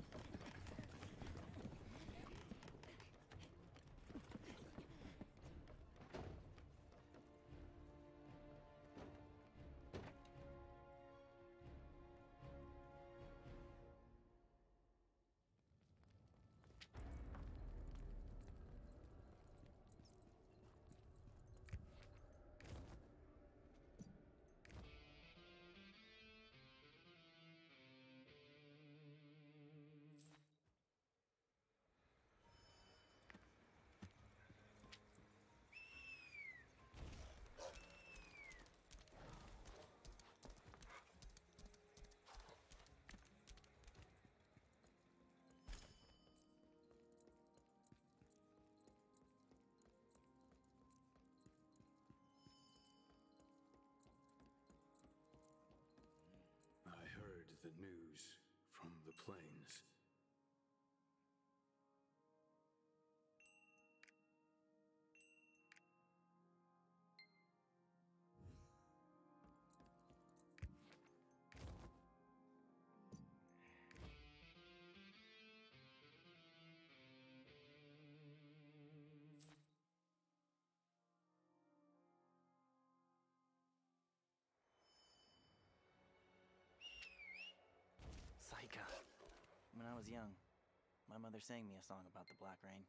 I heard the news from the plains. Saika. When I was young, my mother sang me a song about the Black Rain.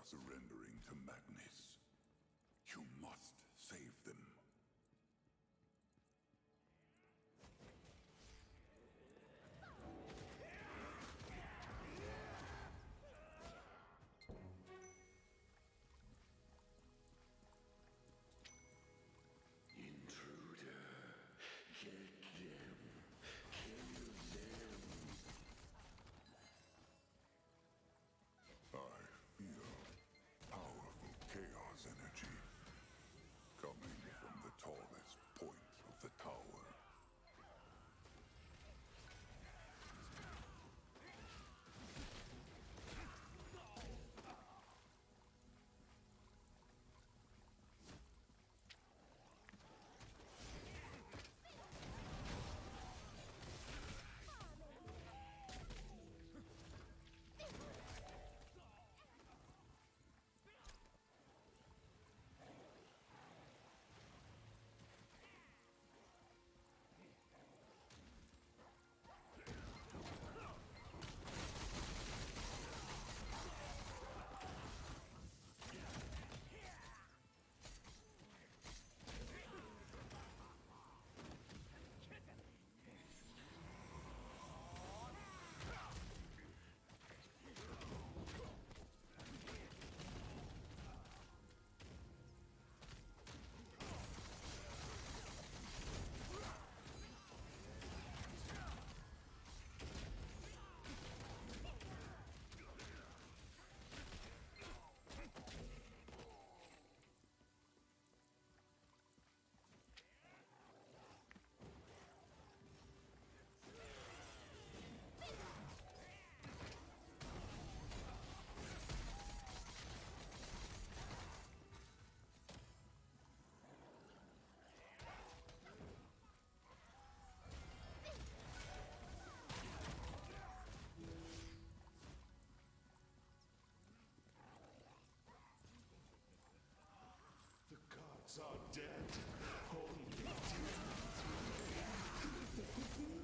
are surrendering to madness. You must save them. Intruder, get them, kill them. I feel powerful chaos energy coming from the tallest point of the tower. The gods are dead. Only demons remain.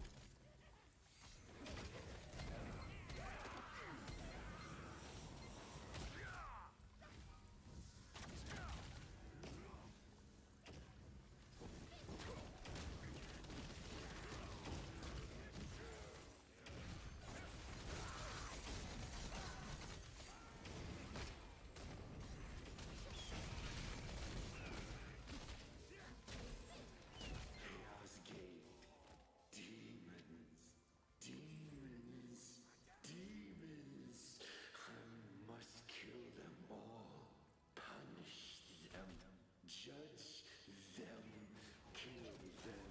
Chaos Gate. Demons. Demons. Demons. I must kill them all. Punish them. Judge them. Kill them.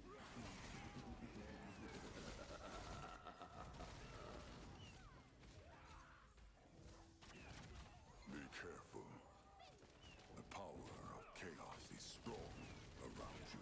Be careful. The power of chaos is strong around you.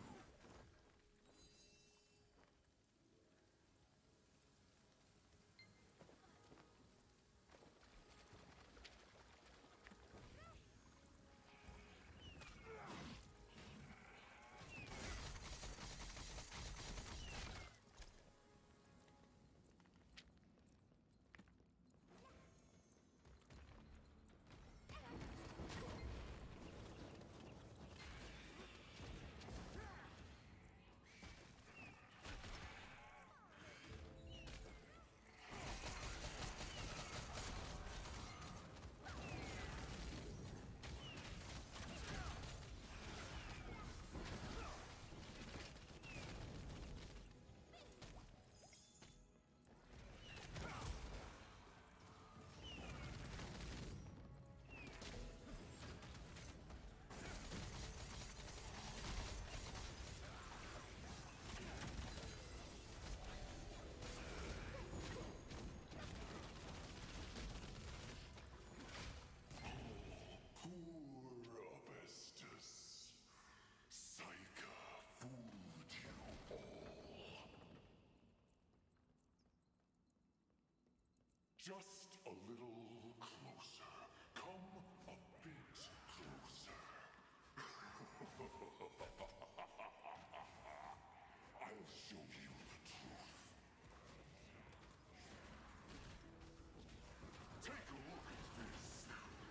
Poor Avestus. Psycha fooled you all. Just a little closer. Come a bit closer. I'll show you the truth. Take a look at this.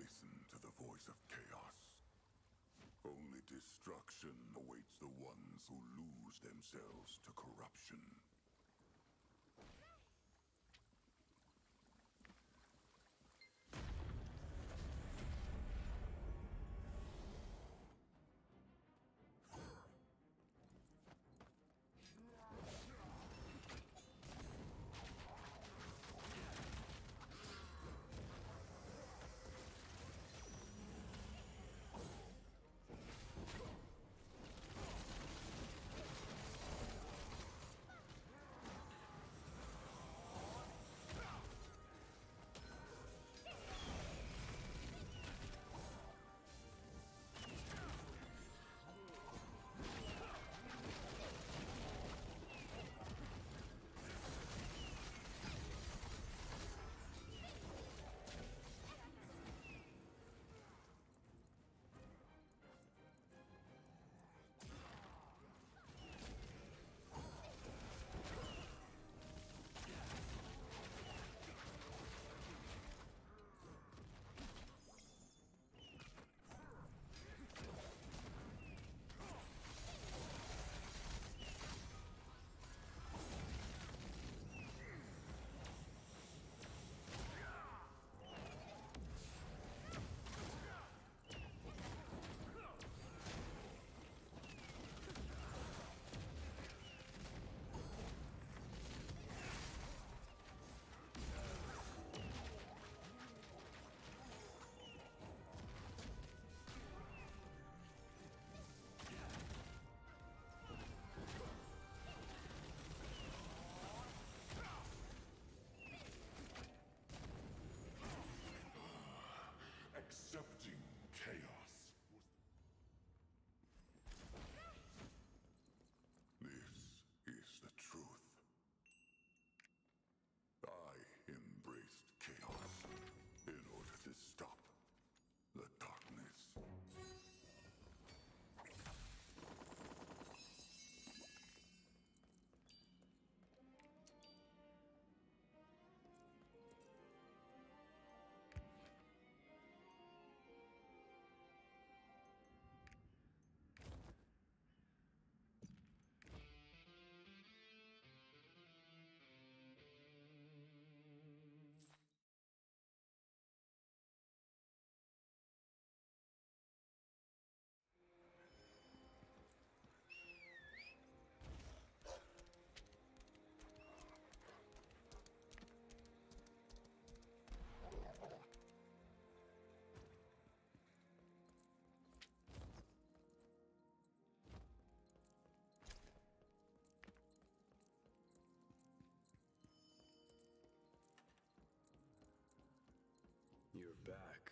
listen to the voice of chaos. Only destruction awaits the ones who lose themselves to corruption. Accepting chaos. This is the truth. I embraced chaos in order to stop the darkness. You're back.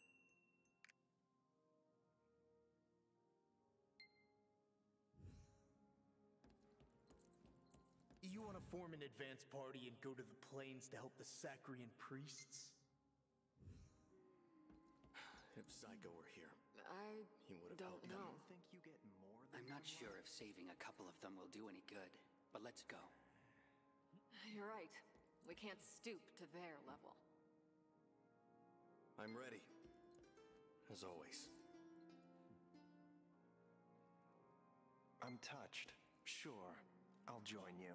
You want to form an advance party and go to the plains to help the Sacrian priests? If Zyko were here, he would have Don't helped know. them. Think you get more I'm not sure if saving a couple of them will do any good, but let's go. You're right. We can't stoop to their level. I'm ready. As always. I'm touched. Sure, I'll join you.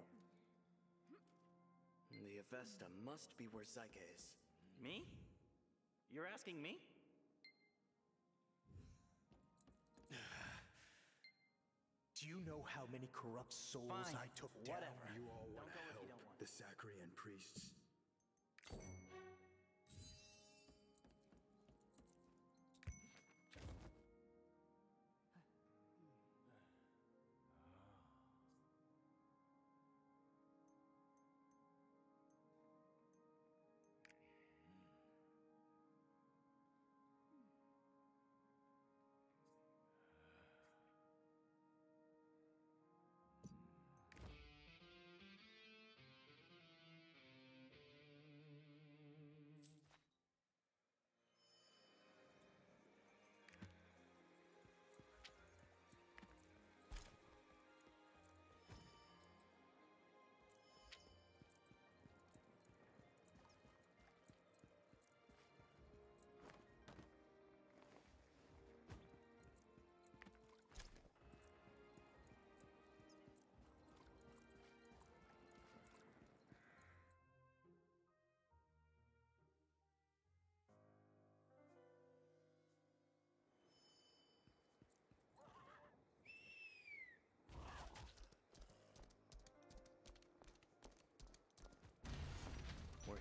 The Avesta must be where Zyka is. Me? You're asking me? Do you know how many corrupt souls Fine, I took whatever. down? You all want Don't to go if you help don't want the Sacrian priests.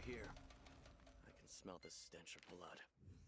here. I can smell the stench of blood.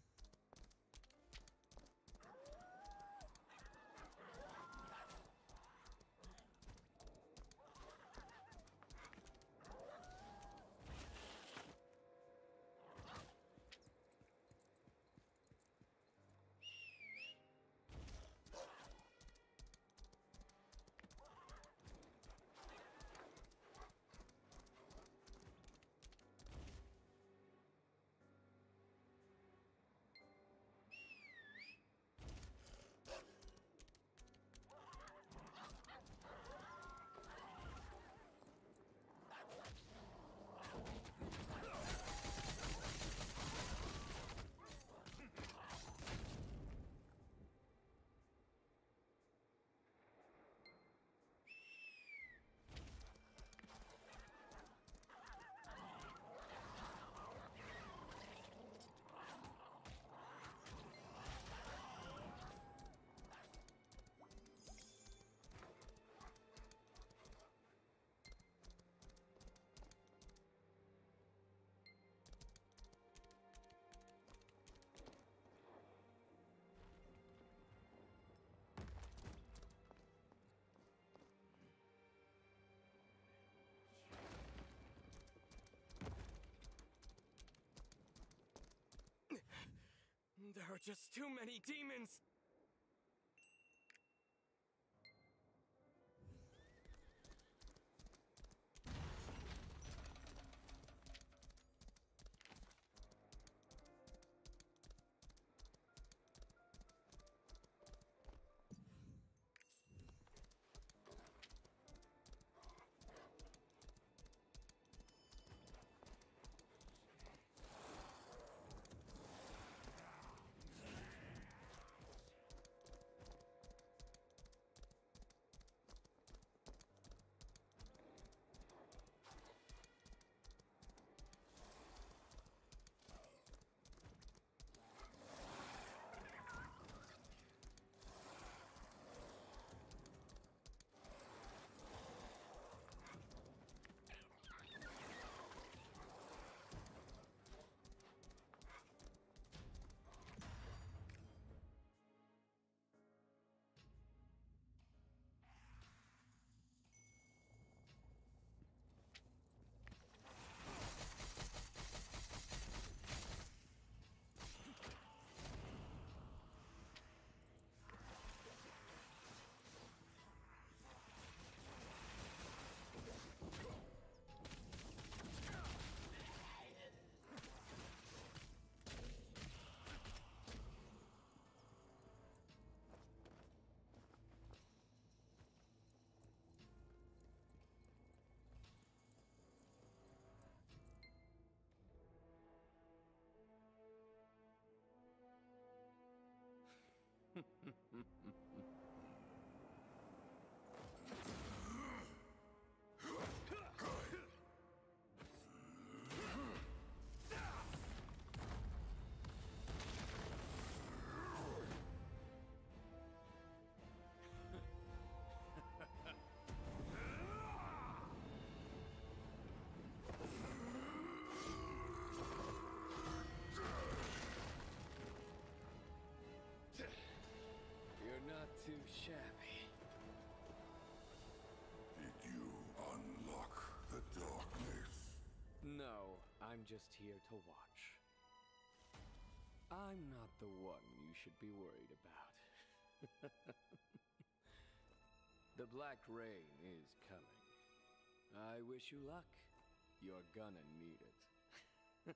There are just too many demons! You're not too shabby. Did you unlock the darkness? No, I'm just here to watch. I'm not the one you should be worried about. The Black Rain is coming. I wish you luck. You're gonna need it.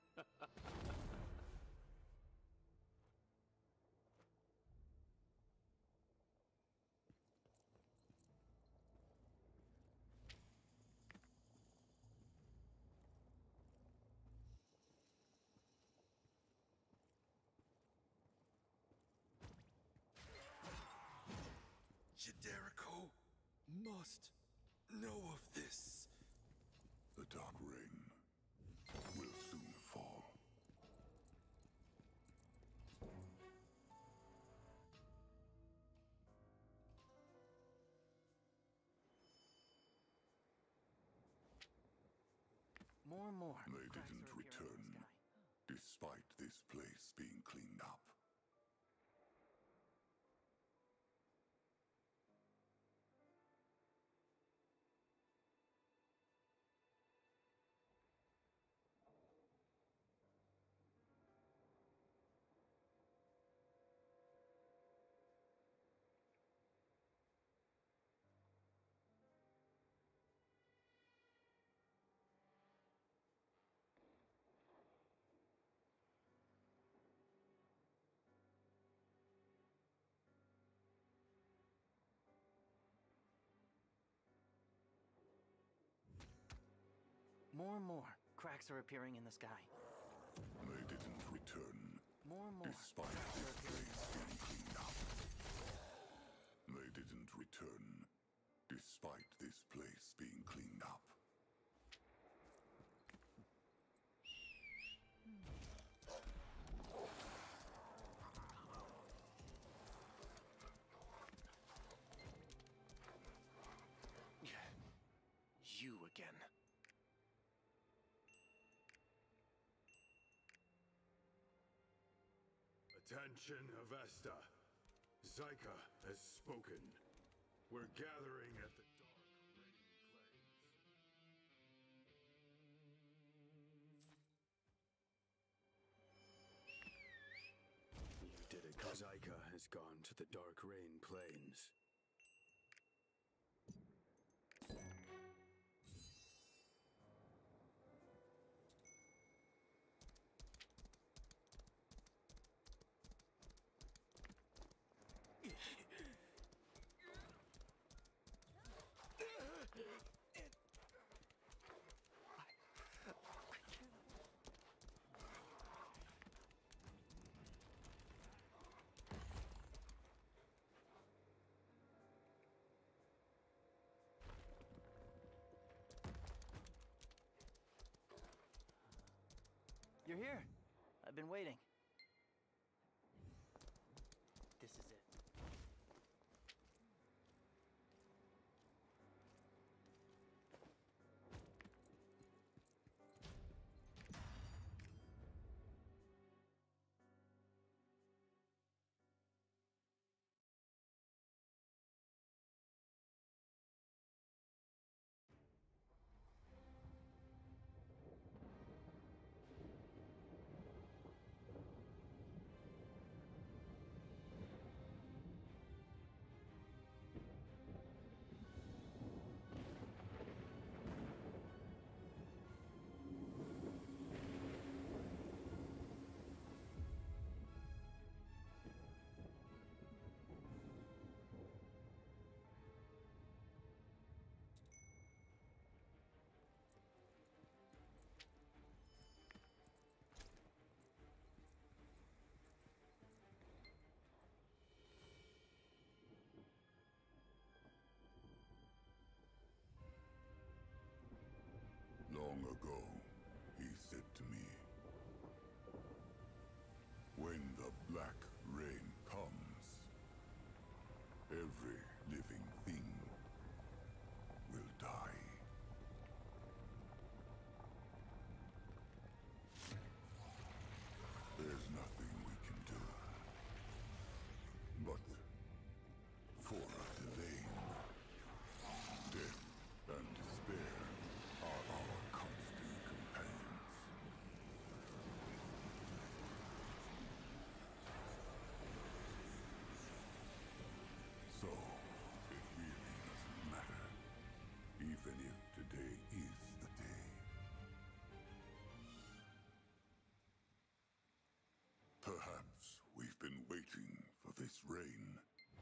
Jericho must know of this. The Dark Rain will soon fall. More and more. They cracks didn't are appearing in the return, sky. despite this place being cleaned up. More and more. Cracks are appearing in the sky. They didn't return, More and more. despite cracks this are appearing in the place sky. being cleaned up. They didn't return, despite this place being cleaned up. You again. Attention, Avesta. Zyka has spoken. We're gathering at the Dark Rain Plains. You did it. Zyka has gone to the Dark Rain Plains. You're here. I've been waiting. This is it. Long ago, he said to me, when the Black Rain comes, every living thing will die. There's nothing we can do. But for Delane, death and despair are our constant companions. So, it really doesn't matter, even if today is the day. Perhaps we've been waiting for this rain.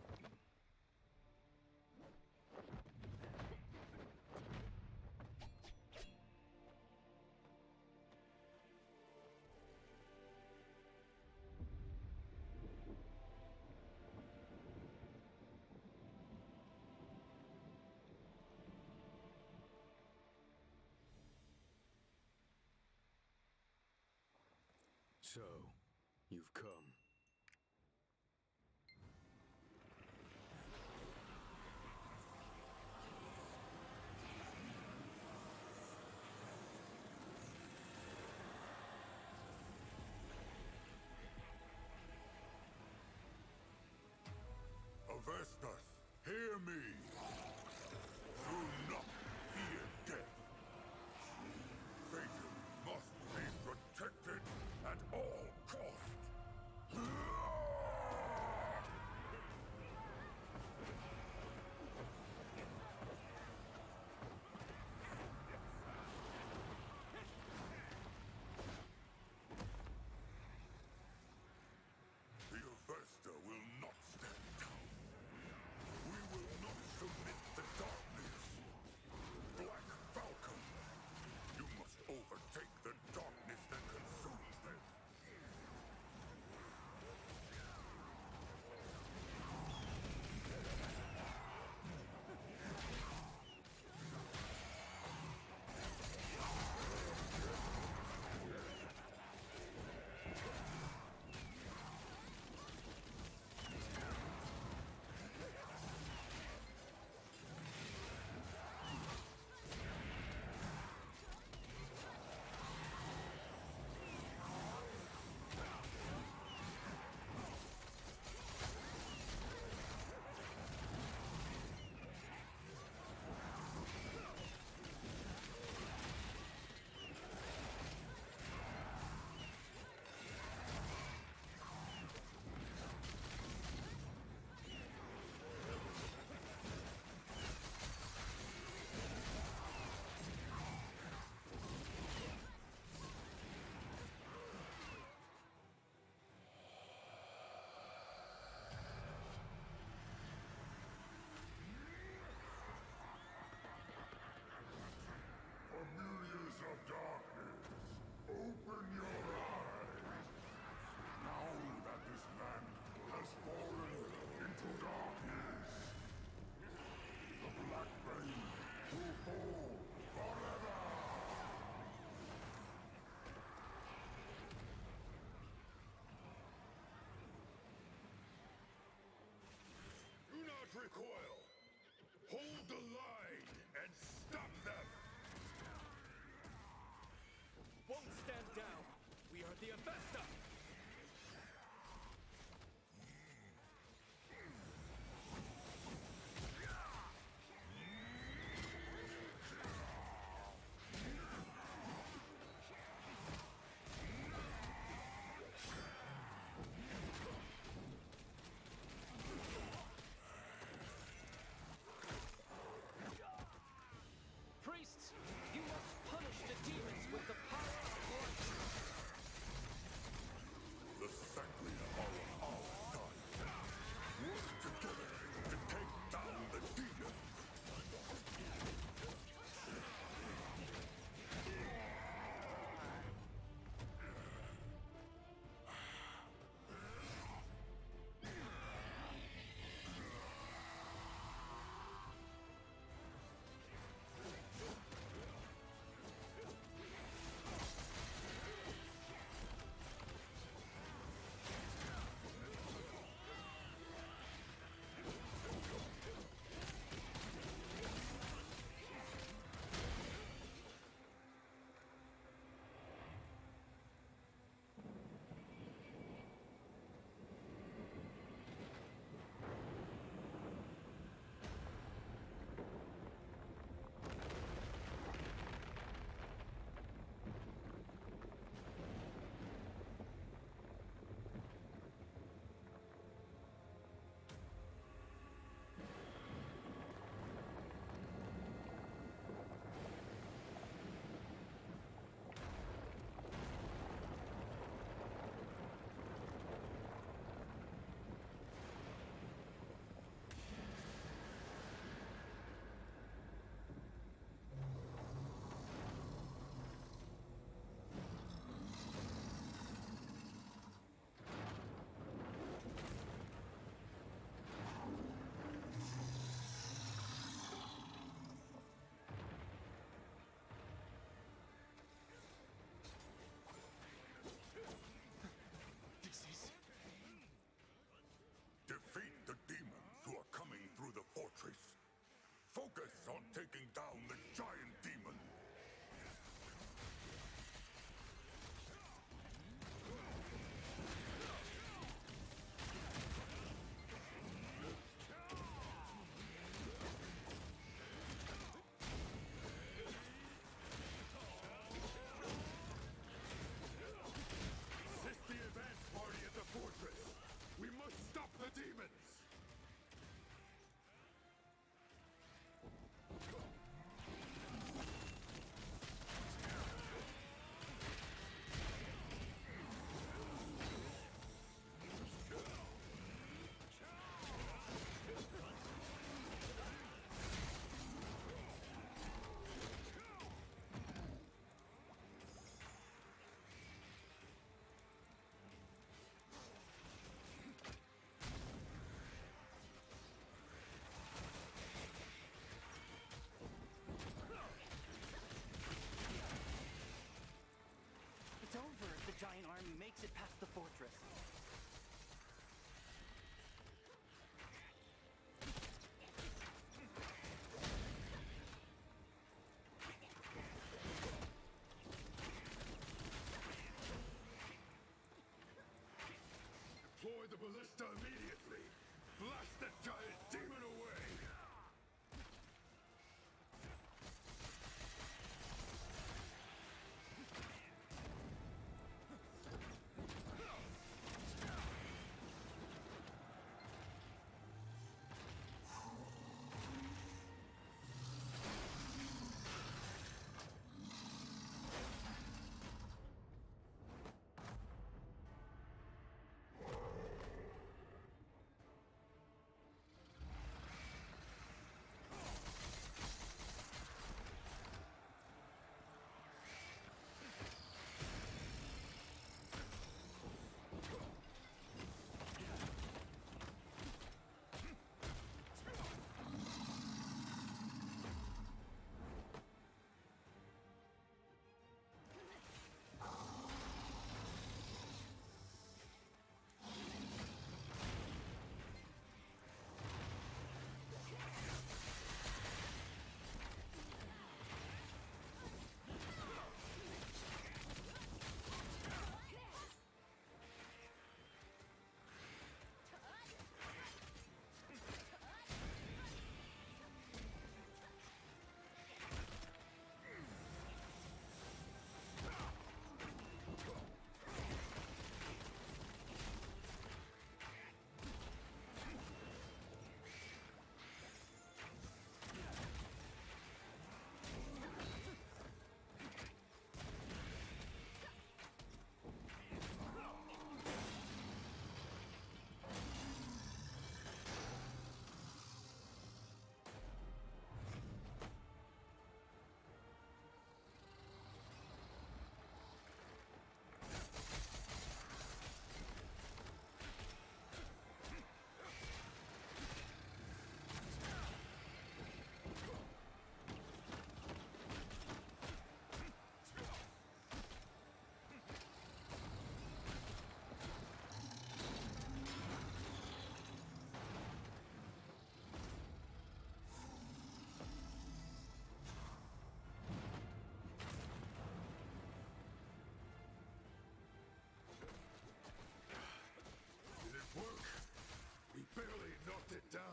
So, you've come. at all costs. The Avesta will not stand down. We will not submit to darkness. Black Falcon, you must overtake the darkness that consumes them. Familiars of darkness, open your eyes. Now that this land has fallen into darkness, the Black Rain will fall forever. Do not recoil. Hold the line and stop them. Won't stand down. We are the Avesta. Priests, you must punish the demons with the power of light. ballista immediately! Blast that giant demon away! Barely knocked it down.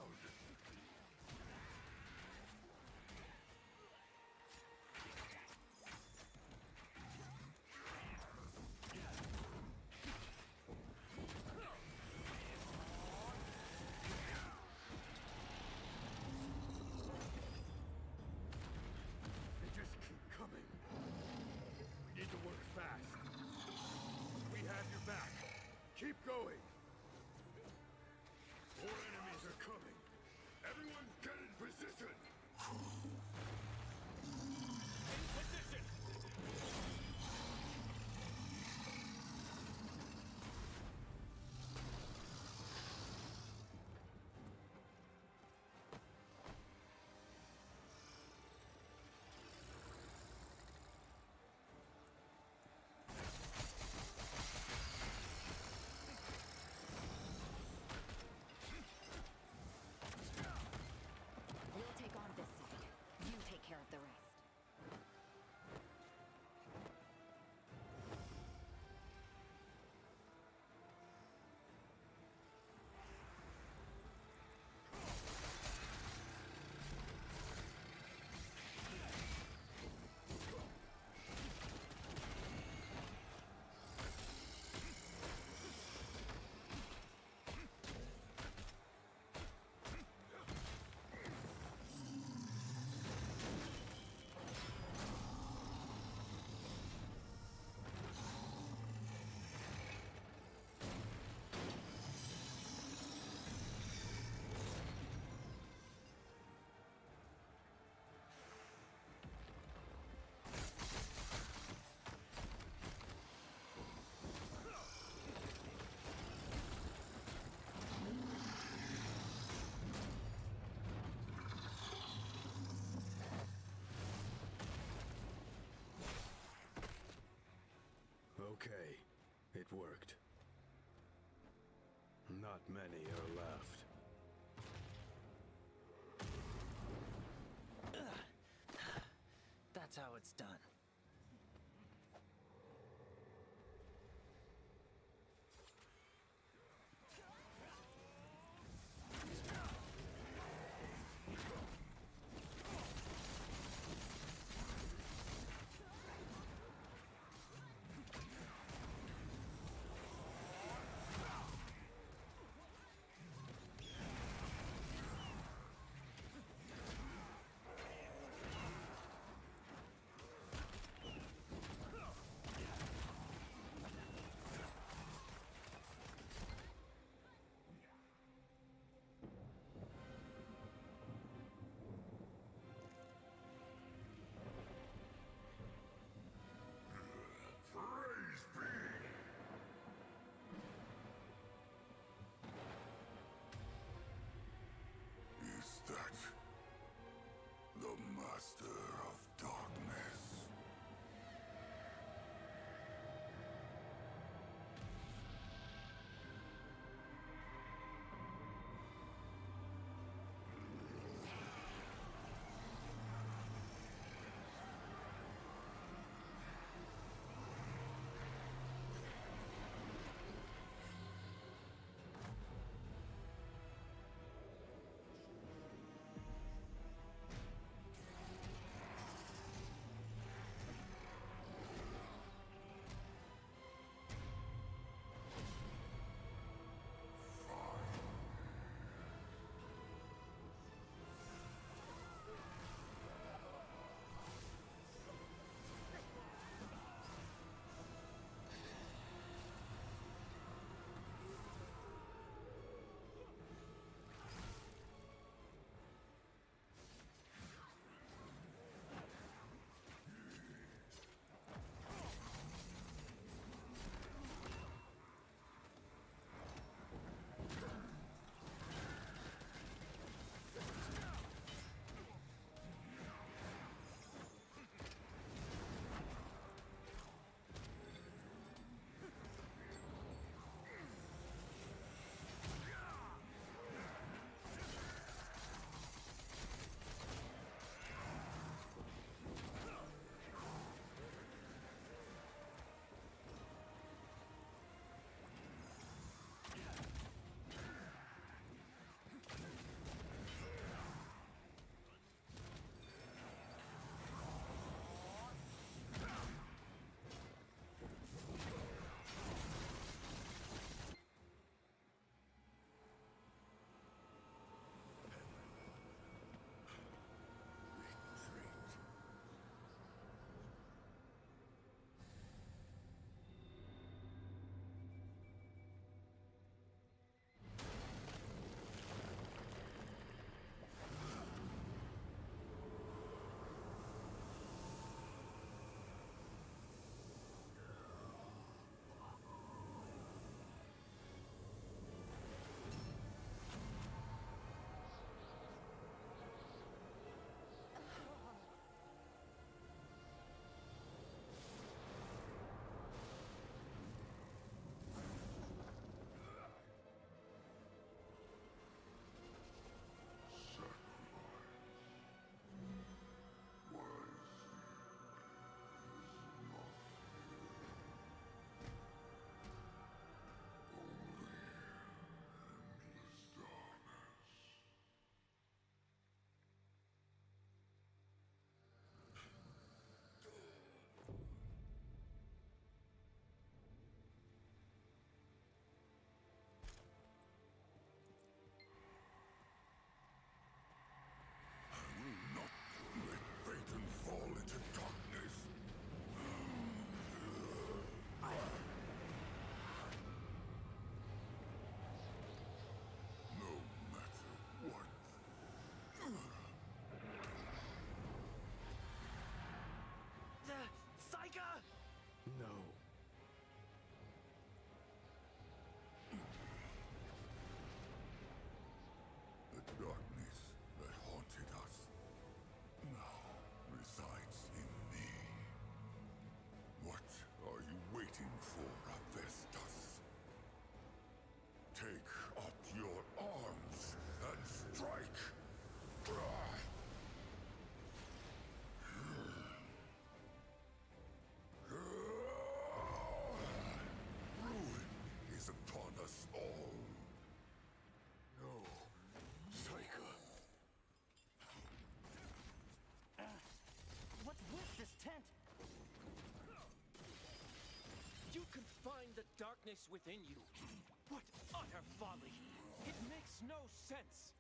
They just keep coming. We need to work fast. We have your back. Keep going. More enemies are coming. Everyone get in position! In position! We'll take on this side. You take care of the rest. Okay, it worked. Not many are left. That's how it's done. darkness within you. What utter folly! It makes no sense!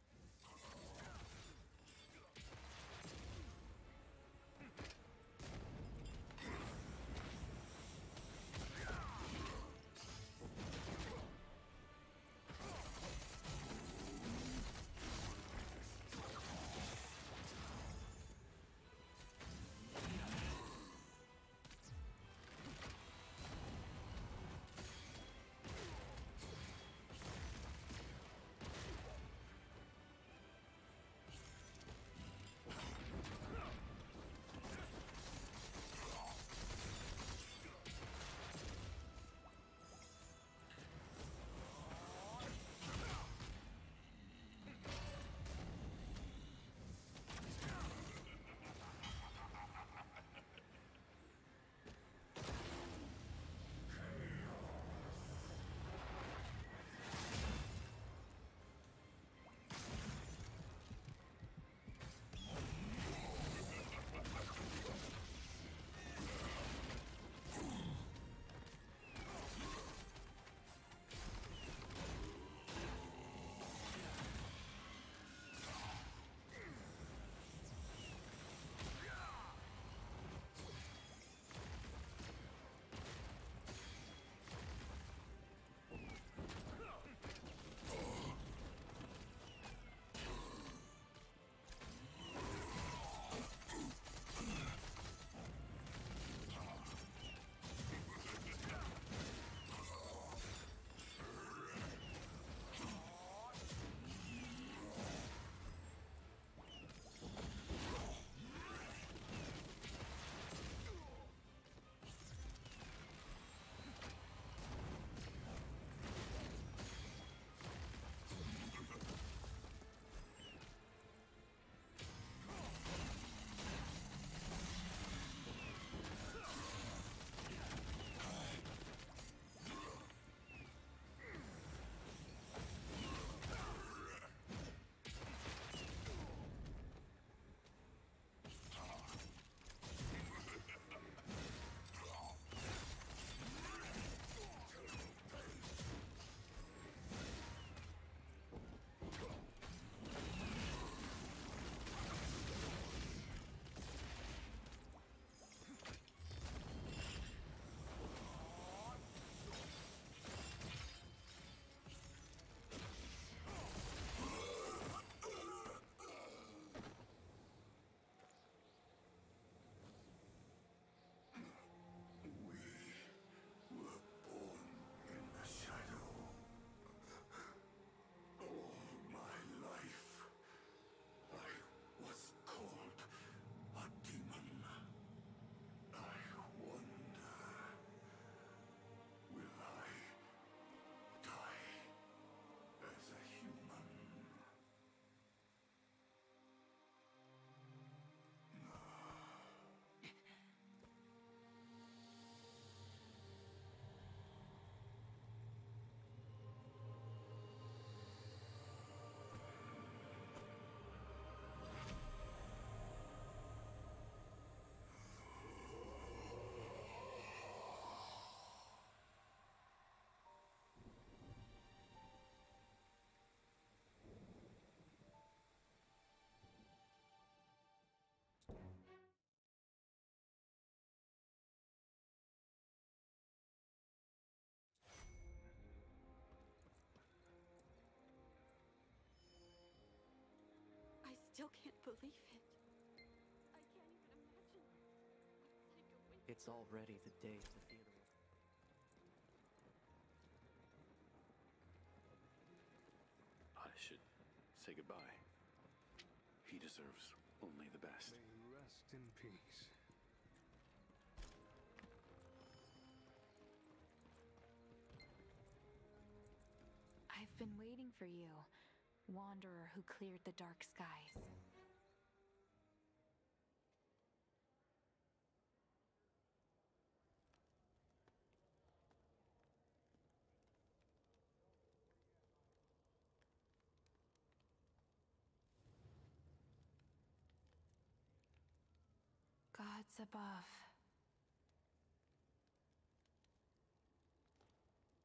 I still can't believe it. I can't even imagine what Psycho went It's already the day of the theater. I should say goodbye. He deserves only the best. May he rest in peace. I've been waiting for you, wanderer who cleared the dark skies. Gods above.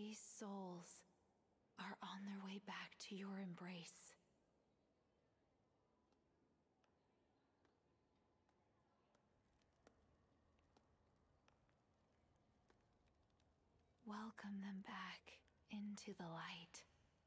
These souls are on their way back to your embrace. Welcome them back into the light.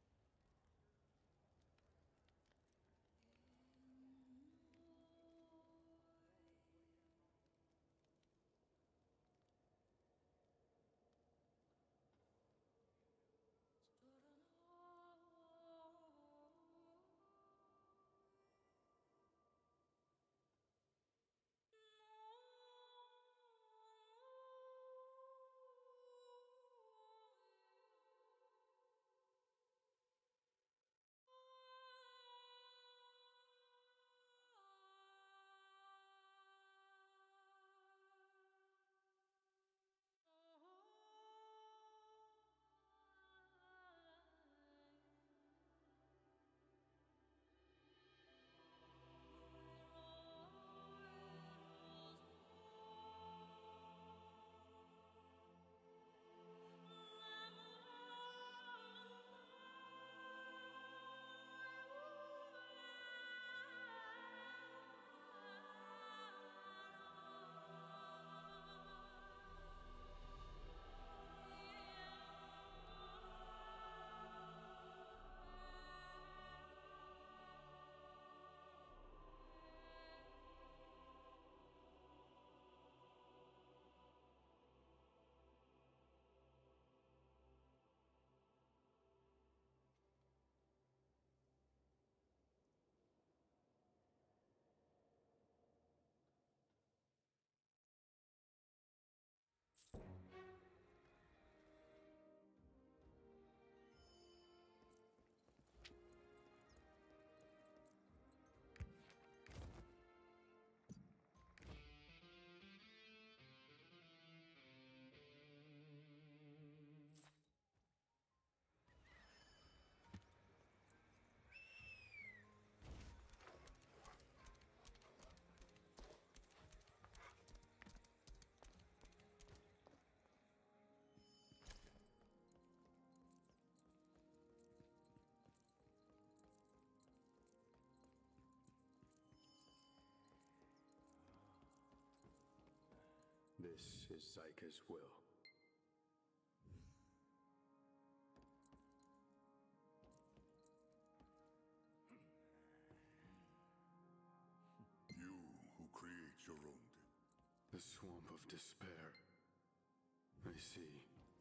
This is Zyka's will. You who create your own The swamp of despair. I see.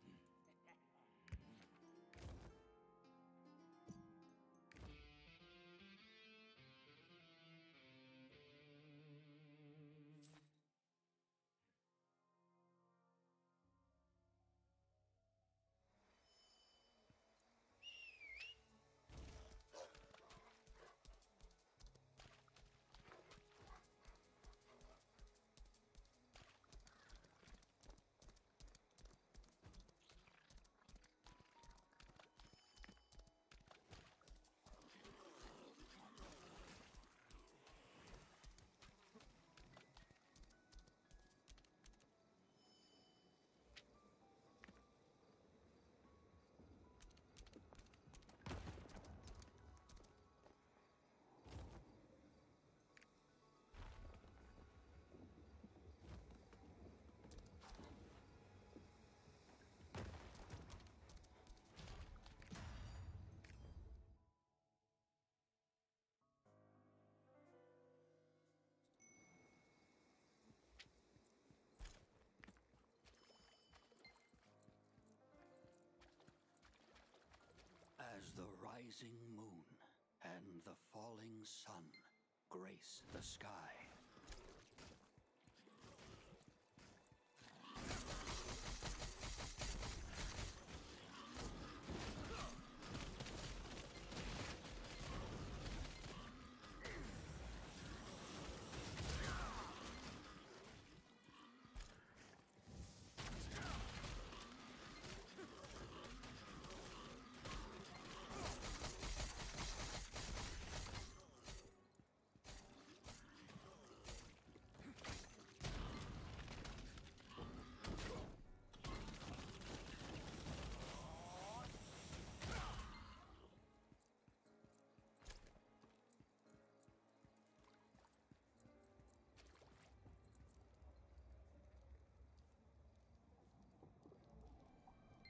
As the rising moon and the falling sun grace the sky,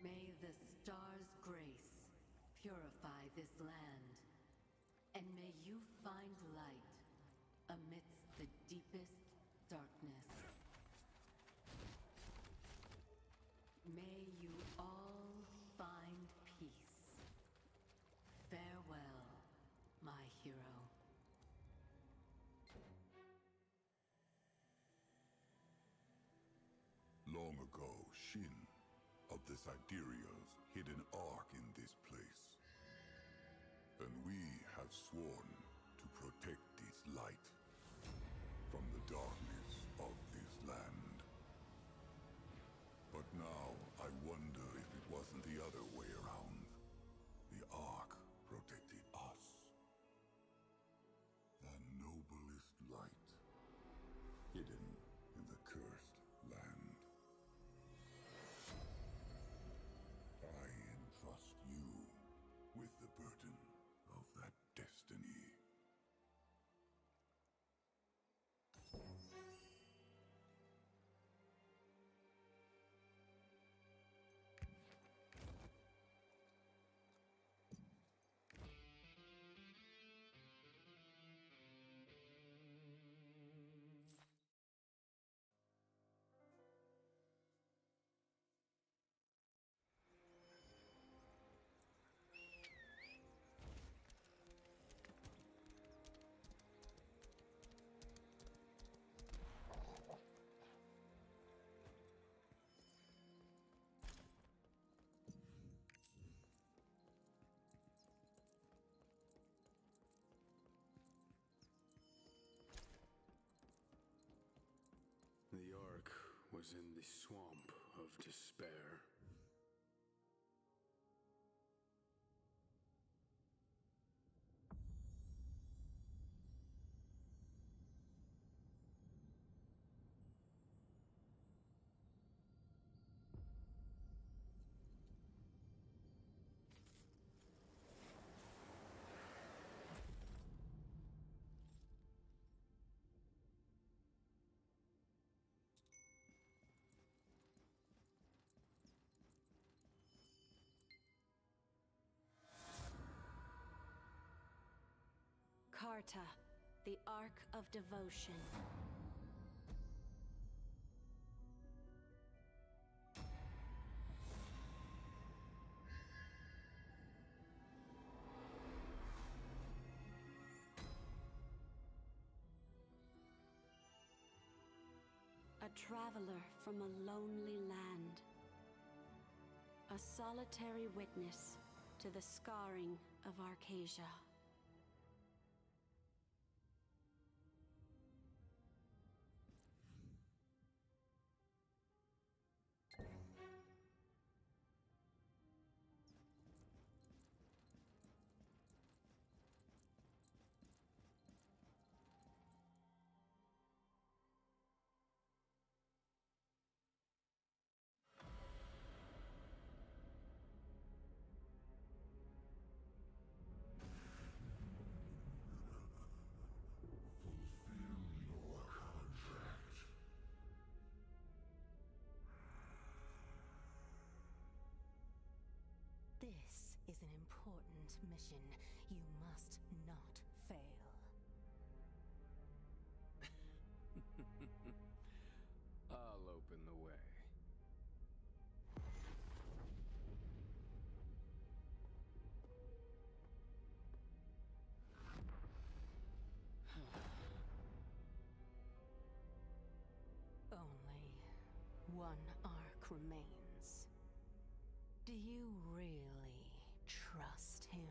May the stars' grace purify this land, and may you find light amidst the deepest darkness. May you all find peace. Farewell, my hero. Long ago, Shin of the Siderials hid an ark in this place. And we have sworn to protect this light from the darkness of this land. But now, I wonder if it wasn't the other way around. The ark protected us. The noblest light, hidden in the cursed land. I entrust you with the burden of that destiny. The Ark was in the Swamp of Despair. Carta, the Ark of Devotion. A traveler from a lonely land. A solitary witness to the scarring of Arcasia. This is an important mission. You must not fail. I'll open the way. Only one ark remains. Do you really trust him?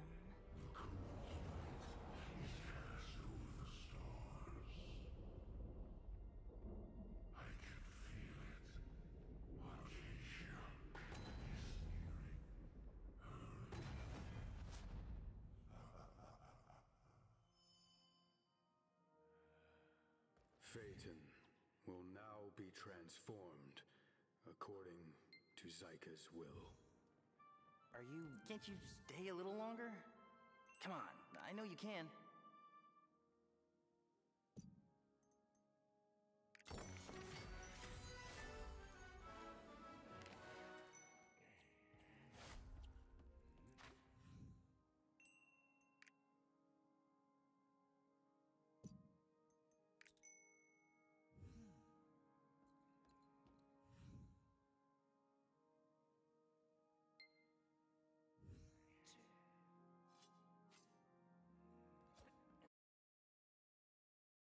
Phaeton will now be transformed according to Zyka's will. Can't you stay a little longer? Come on, I know you can.